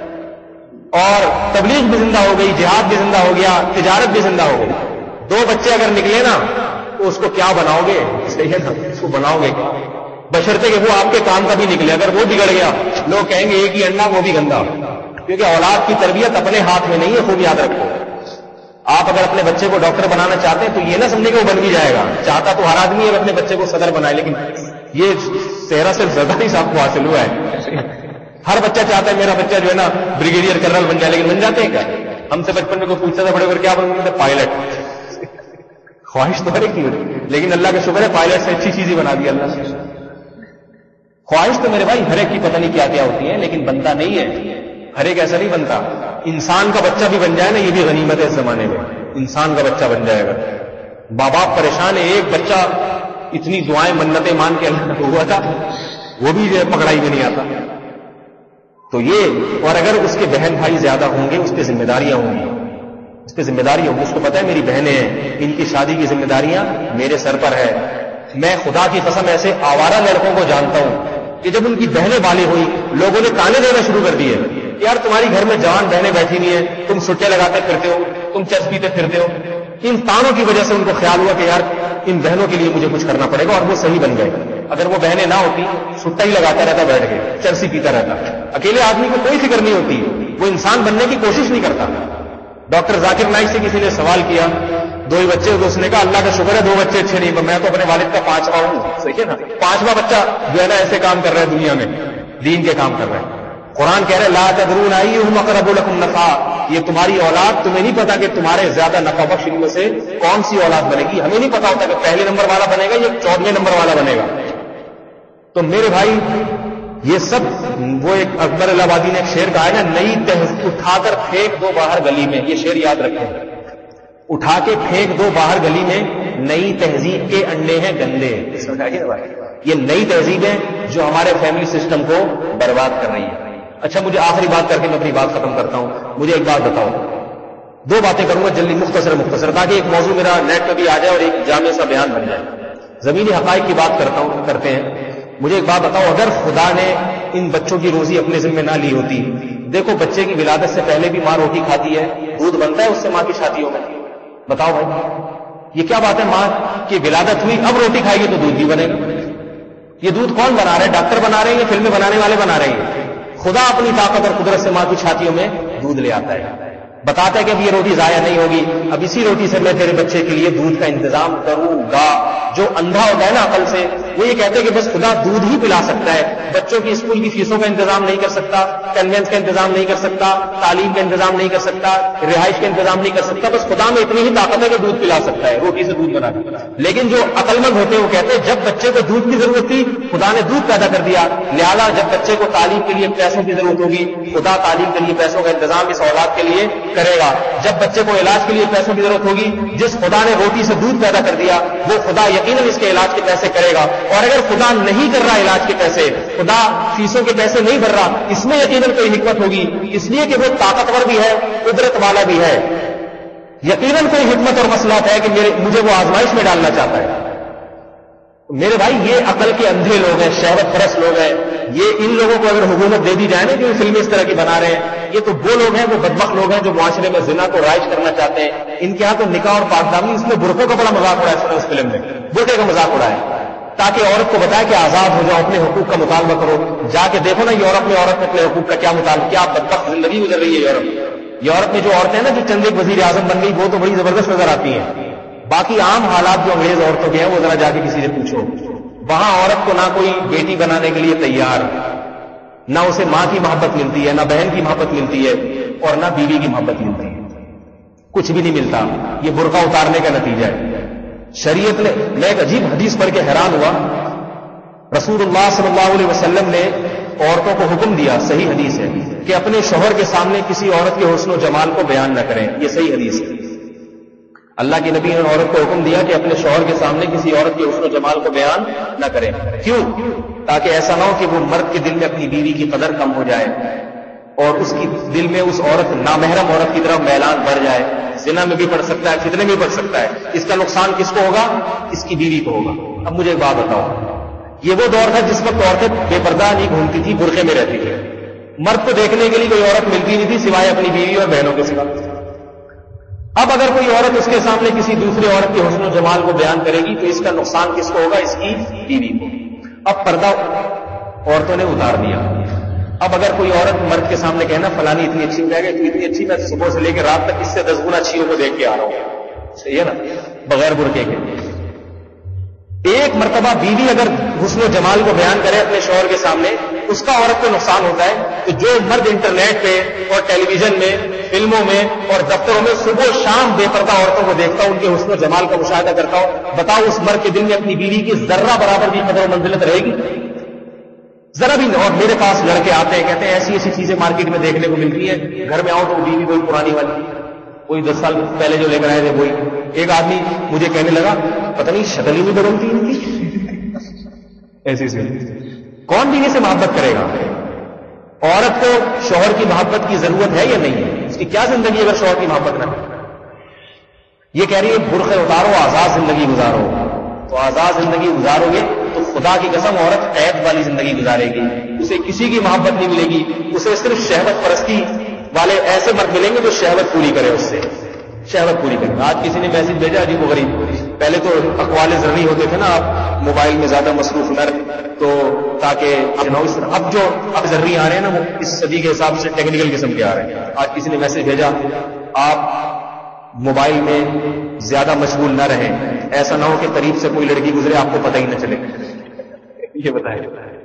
[SPEAKER 2] اور تبلیغ بھی زندہ ہو گئی, جہاد بھی زندہ ہو گیا, تجارت بھی زندہ ہو گئی. 2 بچے اگر نکلے نا تو اس کو کیا بناؤ گے, صحیح ہے نا, اس کو بناؤ گے کیا, بشرطے کہ وہ آپ کے کام کا بھی نکلے. اگر وہ بگڑ گیا لوگ کہیں گے ایک ہی انڈا وہ بھی گندا, کیونکہ اولاد کی تربیت اپنے ہاتھ میں نہیں ہے. خوب یاد رکھو, آپ اگر اپنے بچے کو ڈاکٹر بنانا چاہتے ہیں تو یہ نہ سمجھے کہ وہ بن بھی جائے گا. چاہتا تو ہر آدمی ہے اپنے بچے کو صدر بنائے, لیکن یہ چہرہ صرف زرداری صاحب کو حاصل ہوا ہے. ہر بچہ چاہتا ہے میرا بچہ جو ہے نا بریگیڈیئر کرنل بن جائے, لیکن بن جاتے ہیں کیا؟ ہم سے بچپن میں کوئی پوچھتا تھا بڑے بڑے کیا بن گئے, پائلٹ. خواہش تو ہر ایک کی ہوتی, لیکن اللہ کا شکر ہے پائلٹ سے اچھی چیز ہی بنا دی اللہ نے. خواہش تو میرے بھائی ہر ایک کی پتہ نہیں کیا کیا ہوتی ہے, لیکن بنتا نہیں ہے. ہر ایک ایسا نہیں بنتا. انسان کا بچہ بھی بن جائے نا, یہ بھی غنیمت ہے اس زمانے میں. انسان کا بچہ بن جائے گا. باپ پریشان ہے, ایک بچہ اتنی دعائیں منتیں مان کے اللہ کو ہوا تھا, وہ بھی پکڑائی میں نہیں آتا. تو یہ, اور اگر اس کے بہن بھائی زیادہ ہوں گے اس پہ ذمہ داریاں ہوں گی, اس پہ ذمہ داری ہوگی. اس کو پتہ ہے میری بہنیں ہیں, ان کی شادی کی ذمہ داریاں میرے سر پر ہے. میں خدا کی قسم ایسے آوارہ لڑکوں کو جانتا ہوں کہ جب ان کی بہنیں بالغ ہوئی لوگوں نے تانے دینا شروع کر دیے, یار تمہاری گھر میں جوان بہنیں بیٹھی نہیں ہیں, تم سٹے لگاتے پھرتے ہو, تم چرس پیتے پھرتے ہو. ان تانوں کی وجہ سے ان کو خیال ہوا کہ یار ان بہنوں کے لیے مجھے کچھ کرنا پڑے گا, اور وہ صحیح بن گئے. اگر وہ بہنیں نہ ہوتی سٹا ہی لگاتا رہتا, بیٹھ کے چرسی پیتا رہتا. اکیلے آدمی کو کوئی فکر نہیں ہوتی, وہ انسان بننے کی کوشش نہیں کرتا. ڈاکٹر ذاکر نائک سے کسی نے سوال کیا, 2 ہی بچے, تو اس نے کہا اللہ کا شکر ہے 2 بچے اچھے نہیں, میں تو اپنے والد کا 5واں ہوں. صحیح ہے نا, 5واں بچہ جو ہے نا ایسے کام کر رہا ہے دنیا میں, دین کے کام کر رہا ہے. قرآن کہہ رہے لا تدرون ایہم اقرب لکم نفعا, یہ تمہاری اولاد, تمہیں نہیں پتا کہ تمہارے زیادہ نفع بخش ان میں سے کون سی اولاد بنے گی. ہمیں نہیں پتا ہوتا کہ پہلے نمبر والا بنے گا یا 14ویں نمبر والا بنے گا. تو میرے بھائی یہ سب, وہ ایک اکبر الہ آبادی نے ایک شعر کہا ہے نا, نئی تہذیب اٹھا کر پھینک دو باہر گلی میں. یہ شعر یاد رکھیں, اٹھا کے پھینک دو باہر گلی میں, نئی تہذیب کے انڈے ہیں گندے. یہ نئی تہذیب ہے جو ہمارے فیملی سسٹم کو برباد کر رہی ہے. اچھا مجھے آخری بات کر کے میں اپنی بات ختم کرتا ہوں. مجھے ایک بات بتاؤ, 2 باتیں کروں گا جلدی, مختصر, تاکہ ایک موضوع میرا نیٹ پہ بھی آ جائے اور ایک جامع سا بیان بن جائے. زمینی حقائق کی بات کرتے ہیں. مجھے ایک بات بتاؤ, اگر خدا نے ان بچوں کی روزی اپنے ذمہ نہ لی ہوتی, دیکھو بچے کی ولادت سے پہلے بھی ماں روٹی کھاتی ہے, دودھ بنتا ہے اس سے ماں کی شادیوں میں. بتاؤ بھائی یہ کیا بات ہے, ماں کی ولادت ہوئی اب روٹی کھائے گی تو دودھ بھی بنے گا. یہ دودھ کون بنا رہا ہے, ڈاکٹر بنا رہے ہیں یا فلمیں بنانے والے بنا رہے ہیں؟ خدا اپنی طاقت اور قدرت سے ماں کی چھاتیوں میں دودھ لے آتا ہے. بتاتا ہے کہ اب یہ روٹی ضائع نہیں ہوگی، اب اسی روٹی سے میں تیرے بچے کے لیے دودھ کا انتظام کروں گا۔ جو اندھا ہوتا ہے نا عقل سے، وہ یہ کہتے ہیں کہ بس خدا دودھ ہی پلا سکتا ہے، بچوں کی اسکول کی فیسوں کا انتظام نہیں کر سکتا، کنوینس کا انتظام نہیں کر سکتا، تعلیم کا انتظام نہیں کر سکتا، رہائش کا انتظام نہیں کر سکتا، بس خدا میں اتنی ہی طاقت ہے کہ دودھ پلا سکتا ہے، روٹی سے دودھ بنا کے۔ لیکن جو عقل مند ہوتے ہیں وہ کہتے ہیں جب بچے کو دودھ کی ضرورت تھی خدا نے دودھ پیدا کر دیا، لہذا جب بچے کو تعلیم کے لیے پیسوں کی ضرورت ہوگی خدا تعلیم کے لیے پیسوں کا انتظام اس اولاد کے لیے کرے گا۔ جب بچے کو علاج کے لیے پیسوں کی ضرورت ہوگی، جس خدا نے روٹی سے دودھ پیدا کر دیا وہ خدا یقیناً اس کے علاج کے پیسے کرے گا۔ اور اگر خدا نہیں کر رہا علاج کے پیسے، خدا فیسوں کے پیسے نہیں بھر رہا، اس میں یقیناً کوئی حکمت ہوگی، اس لیے کہ وہ طاقتور بھی ہے، قدرت والا بھی ہے، یقیناً کوئی حکمت اور مصلحت ہے کہ مجھے وہ آزمائش میں ڈالنا چاہتا ہے۔ میرے بھائی یہ عقل کے اندھے لوگ ہیں، شہوت پرست لوگ ہیں، یہ ان لوگوں کو اگر حکومت دے دی جائے نا کہ وہ فلمیں اس طرح کی بنا رہے ہیں، یہ تو وہ لوگ ہیں، وہ بدبخت لوگ ہیں جو معاشرے میں زنا کو رائج کرنا چاہتے ہیں۔ ان کے ہاں تو نکاح اور پاکدامنی، اس میں برقعوں کا بڑا مذاق اڑایا ہے اس فلم میں، برقعے کا مذاق اڑایا تاکہ عورت کو بتائے کہ آزاد ہو جاؤ، اپنے حقوق کا مطالبہ کرو۔ جا کے دیکھو نا یورپ میں عورت اپنے حقوق کا کیا مطالبہ، کیا بدبخت زندگی گزر رہی ہے یورپ میں جو عورتیں ہیں نا، جو چند ایک وزیر اعظم بن گئی وہ تو بڑی زبردست نظر آتی ہیں، باقی عام حالات جو انگریز عورتوں کے ہیں وہ ذرا جا کے کسی سے پوچھو، وہاں عورت کو نہ کوئی بیٹی بنانے کے لیے تیار، نہ اسے ماں کی محبت ملتی ہے، نہ بہن کی محبت ملتی ہے، اور نہ بیوی کی محبت ملتی ہے، کچھ بھی نہیں ملتا۔ یہ برقع اتارنے کا نتیجہ ہے۔ شریعت نے، میں ایک عجیب حدیث پڑھ کے حیران ہوا، رسول اللہ صلی اللہ علیہ وسلم نے عورتوں کو حکم دیا، صحیح حدیث ہے، کہ اپنے شوہر کے سامنے کسی عورت کے حسن و جمال کو بیان نہ کریں، یہ صحیح حدیث ہے۔ اللہ کے نبی نے عورت کو حکم دیا کہ اپنے شوہر کے سامنے کسی عورت کے حسن و جمال کو بیان نہ کریں، کیوں؟ تاکہ ایسا نہ ہو کہ وہ مرد کے دل میں اپنی بیوی کی قدر کم ہو جائے اور اس کی دل میں اس عورت نامحرم عورت کی طرف میلان بڑھ جائے، زنا میں بھی پڑ سکتا ہے، فتنے میں بھی پڑ سکتا ہے۔ اس کا نقصان کس کو ہوگا؟ اس کی بیوی کو ہوگا۔ اب مجھے ایک بات بتاؤ، یہ وہ دور تھا جس وقت عورتیں بے پردہ نہیں گھومتی تھی، برقعے میں رہتی تھی، مرد کو دیکھنے کے لیے کوئی عورت ملتی نہیں تھی سوائے اپنی بیوی اور بہنوں کے سوا۔ اب اگر کوئی عورت اس کے سامنے کسی دوسری عورت کے حسن و جمال کو بیان کرے گی تو اس کا نقصان کس کو ہوگا؟ اس کی بیوی کو۔ اب پردہ عورتوں نے اتار دیا۔ اب اگر کوئی عورت مرد کے سامنے کہنا فلانی اتنی اچھی، کہے گی تو اتنی اچھی میں صبح سے لے کے رات تک اس سے 10 گنا اچھیوں کو دیکھ کے آ رہا ہوں، صحیح ہے نا، بغیر برقعے کے۔ ایک مرتبہ بیوی اگر حسن و جمال کو بیان کرے اپنے شوہر کے سامنے، اس کا عورت کو نقصان ہوتا ہے۔ تو جو مرد انٹرنیٹ پہ اور ٹیلی ویژن میں، فلموں میں اور دفتروں میں صبح و شام بے پردہ عورتوں کو دیکھتا ہوں، ان کے حسن و جمال کا مشاہدہ کرتا ہوں، بتاؤ اس مرد کے دل میں اپنی بیوی کی ذرہ برابر بھی قدر و منزلت رہے گی؟ ذرا بھی نہیں۔ اور میرے پاس لڑکے آتے ہیں، کہتے ہیں ایسی ایسی چیزیں مارکیٹ میں دیکھنے کو ملتی ہیں، گھر میں آؤ تو بیوی وہی پرانی والی، وہی 10 سال پہلے جو لے کر آئے تھے وہی۔ ایک آدمی مجھے کہنے لگا پتہ نہیں شکل ہی نہیں بدلتی ان کی، ایسی سی۔ کون بیوی سے محبت کرے گا؟ عورت کو شوہر کی محبت کی ضرورت ہے یا نہیں ہے؟ اس کی کیا زندگی اگر شوہر کی محبت نہ کرے؟ یہ کہہ رہی ہے برقعے اتارو، آزاد زندگی گزارو۔ تو آزاد زندگی گزارو گے تو خدا کی قسم عورت قید والی زندگی گزارے گی، اسے کسی کی محبت نہیں ملے گی، اسے صرف شہوت پرستی والے ایسے مرد ملیں گے جو شہوت پوری کرے، اس سے شہوت پوری کرے۔ آج کسی نے میسج بھیجا عجیب و غریب، پہلے تو اقوال زرعی ہوتے تھے نا، آپ موبائل میں زیادہ مصروف نہ رہے تو تاکہ اب جو اب زرعی آ رہے ہیں نا وہ اس صدی کے حساب سے ٹیکنیکل قسم کے آ رہے ہیں۔ آج کسی نے میسج بھیجا آپ موبائل میں زیادہ مشغول نہ رہیں، ایسا نہ ہو کہ قریب سے کوئی لڑکی گزرے آپ کو پتہ ہی نہ چلے۔ یہ بتائیں،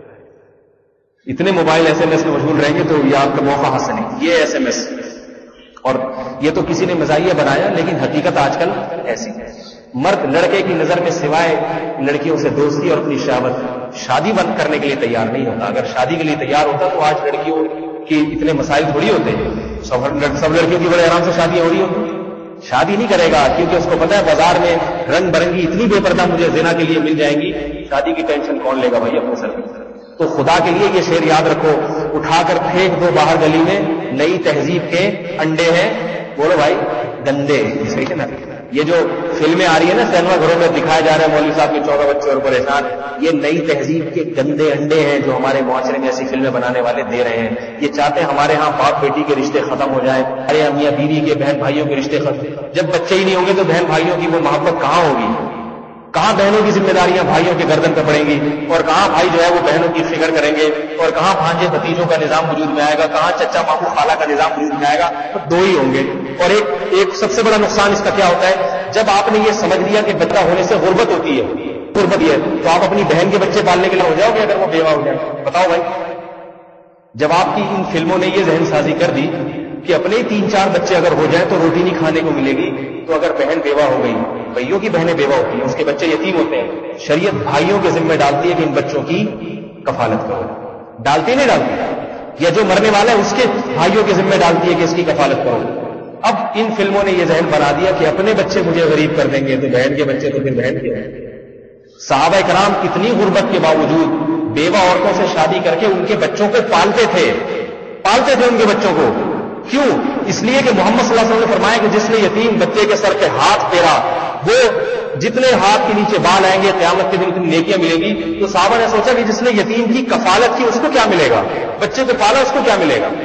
[SPEAKER 2] اتنے موبائل ایس ایم ایس میں مشغول رہیں گے تو یہ آپ کا موقع حاصل نہیں۔ یہ ایس ایم ایس، اور یہ تو کسی نے مزاحیہ بنایا لیکن حقیقت آج کل ایسی ہے۔ مرد لڑکے کی نظر میں سوائے لڑکیوں سے دوستی اور اپنی شہوت، شادی بند کرنے کے لیے تیار نہیں ہوتا۔ اگر شادی کے لیے تیار ہوتا تو آج لڑکیوں کی اتنے مسائل تھوڑی ہوتے ہیں، سب لڑکیوں کی بڑے آرام سے شادی ہو رہی ہوتی۔ شادی نہیں کرے گا کیونکہ اس کو پتا ہے بازار میں رنگ برنگی اتنی بے پردہ مجھے زنا کے لیے مل جائیں گی، شادی کی ٹینشن کون لے گا بھائی اپنے سر پہ۔ تو خدا کے لیے یہ شعر یاد رکھو، اٹھا کر پھینک دو باہر گلی میں، نئی تہذیب کے انڈے ہیں، بولو بھائی گندے، صحیح ہے نا۔ یہ جو فلمیں آ رہی ہے نا سینما گھروں میں دکھایا جا رہا ہے مولوی صاحب کے 14 بچے اور پریشان، یہ نئی تہذیب کے گندے انڈے ہیں جو ہمارے معاشرے میں ایسی فلمیں بنانے والے دے رہے ہیں۔ یہ چاہتے ہیں ہمارے ہاں باپ بیٹی کے رشتے ختم ہو جائیں، ارے ہم میاں بیوی کے، بہن بھائیوں کے رشتے ختم۔ جب بچے ہی نہیں ہوں گے تو بہن بھائیوں کی وہ محبت کہاں ہوگی؟ کہاں بہنوں کی ذمہ داریاں بھائیوں کے گردن پہ پڑیں گی، اور کہاں بھائی جو ہے وہ بہنوں کی فکر کریں گے، اور کہاں بھانجے بھتیجوں کا نظام وجود میں آئے گا، کہاں چچا ماموں خالہ کا نظام وجود میں آئے گا. تو دو ہی ہوں گے. اور ایک سب سے بڑا نقصان اس کا کیا ہوتا ہے، جب آپ نے یہ سمجھ لیا کہ بچہ ہونے سے غربت ہوتی ہے، غربت یہ، تو آپ اپنی بہن کے بچے پالنے کے لیے ہو جاؤ گے اگر وہ بیوہ ہو جائے. بتاؤ بھائی، جب آپ کی ان فلموں نے یہ ذہن سازی کر دی کہ اپنے 3-4 بچے اگر ہو جائیں تو روٹی نہیں کھانے کو ملے گی، تو اگر بہن بیوہ ہو گئی، بھائیوں کی بہنیں بیوہ ہوتی ہیں، اس کے بچے یتیم ہوتے ہیں، شریعت بھائیوں کے ذمہ ڈالتی ہے کہ ان بچوں کی کفالت کرو. ڈالتی نہیں ڈالتی؟ یا جو مرنے والا ہے اس کے بھائیوں کے ذمہ ڈالتی ہے کہ اس کی کفالت کرو. اب ان فلموں نے یہ ذہن بنا دیا کہ اپنے بچے مجھے غریب کر دیں گے تو بہن کے بچے تو پھر بہن کے. صحابہ کرام اتنی غربت کے باوجود بیوہ عورتوں سے شادی کر کے ان کے بچوں کو پالتے تھے ان کے بچوں کو. کیوں؟ اس لیے کہ محمد صلی اللہ علیہ وسلم نے فرمایا کہ جس نے یتیم بچے کے سر پہ ہاتھ پھیرا وہ جتنے ہاتھ کے نیچے بال آئیں گے قیامت کے دن اتنی نیکیاں ملے گی. تو صحابہ نے سوچا کہ جس نے یتیم کی کفالت کی اس کو کیا ملے گا، بچے کو پالا اس کو کیا ملے گا.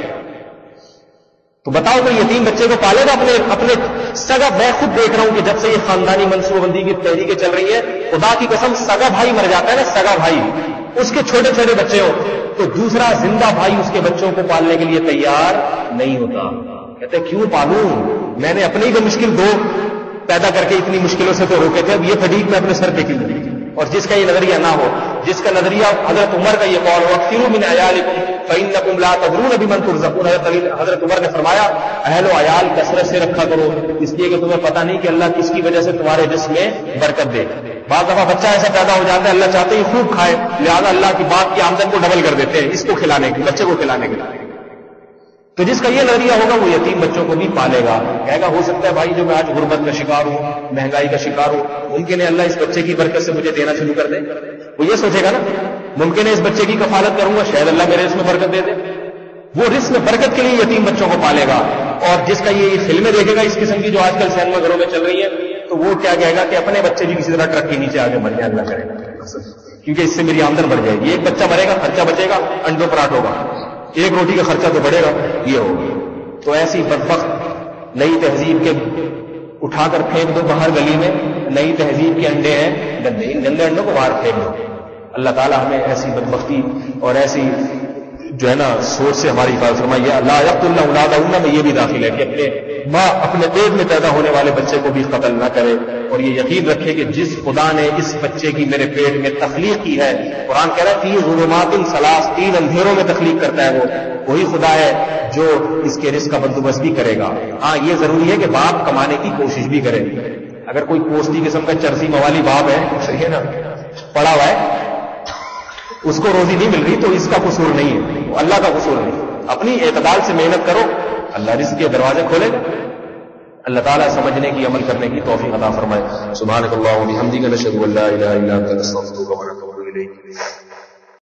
[SPEAKER 2] تو بتاؤ کوئی یتیم بچے کو پالے گا اپنے سگا. میں خود دیکھ رہا ہوں کہ جب سے یہ خاندانی منصوبہ بندی کی تحریکیں چل رہی ہے، خدا کی قسم سگا بھائی مر جاتا ہے نا، سگا بھائی، اس کے چھوٹے چھوٹے بچے ہو تو دوسرا زندہ بھائی اس کے بچوں کو پالنے کے لیے تیار نہیں ہوتا. کہتے کیوں پالوں، میں نے اپنے ہی تو مشکل 2 پیدا کر کے اتنی مشکلوں سے تو روکے تھے، اب یہ فٹیک میں اپنے سر پہ کیوں. اور جس کا یہ نظریہ نہ ہو، جس کا نظریہ حضرت عمر کا یہ قول ہو، اکثروا من عیالکم فإنکم لا تدرون بمن ترزقون. حضرت عمر نے فرمایا اہل و عیال کثرت سے رکھا کرو، اس لیے کہ تمہیں پتہ نہیں کہ اللہ کس کی وجہ سے تمہارے جسم میں برکت دے. بعض دفعہ بچہ ایسا پیدا ہو جاتا ہے اللہ چاہتے ہی خوب کھائے، لہذا اللہ کی باپ کی آمدن کو ڈبل کر دیتے ہیں اس کو کھلانے کے، بچے کو کھلانے کے لیے. تو جس کا یہ نظریہ ہوگا وہ یتیم بچوں کو بھی پالے گا. کہے گا ہو سکتا ہے بھائی جو میں آج غربت کا شکار ہوں، مہنگائی کا شکار ہوں، ممکن ہے اللہ اس بچے کی برکت سے مجھے دینا شروع کر دے. وہ یہ سوچے گا نا، ممکن ہے اس بچے کی کفالت کروں گا شاید اللہ میرے رزق میں برکت دے دے. وہ رزق میں برکت کے لیے یتیم بچوں کو پالے گا. اور جس کا یہ فلمیں دیکھے گا اس قسم کی جو آج کل سینما گھروں میں چل رہی ہے، تو وہ کیا کہے گا کہ اپنے بچے بھی کسی طرح ٹرک کے نیچے آگے مر جائے، اللہ کرے گا، کیونکہ اس سے میری آمدن بڑھ جائے گی. ایک بچہ مرے گا خرچہ بچے گا، انڈوں پراٹھ ہوگا، ایک روٹی کا خرچہ تو بڑھے گا، یہ ہوگا. تو ایسی بدبخت نئی تہذیب کے اٹھا کر پھینک دو باہر گلی میں. نئی تہذیب کے انڈے ہیں گندے، ان گندے انڈوں کو باہر پھینک دو. اللہ تعالیٰ ہمیں ایسی بدبختی اور ایسی جو ہے نا سوچ سے ہماری حفاظت فرمائے. لا یقتلن اولادہن میں یہ بھی داخل ہے کہ اپنے پیٹ میں پیدا ہونے والے بچے کو بھی قتل نہ کرے. اور یہ یقین رکھے کہ جس خدا نے اس بچے کی میرے پیٹ میں تخلیق کی ہے، قرآن کہہ رہا ہے فی ظلمات ثلاث، 3 اندھیروں میں تخلیق کرتا ہے، وہی خدا ہے جو اس کے رزق کا بندوبست بھی کرے گا. ہاں یہ ضروری ہے کہ باپ کمانے کی کوشش بھی کرے. اگر کوئی پوسٹی قسم کا چرسی موالی باپ ہے، صحیح ہے نا، پڑا ہوا ہے، اس کو روزی نہیں مل رہی تو اس کا قصور نہیں ہے، وہ اللہ کا قصور نہیں. اپنی اعتدال سے محنت کرو، اللہ رزق کے دروازے کھولے گا. اللہ تعالیٰ سمجھنے کی عمل کرنے کی توفیق عطا فرمائے. سبحانک اللہم و بحمدک نشہد ان لا الہ الا انت نستغفرک و نتوب الیک.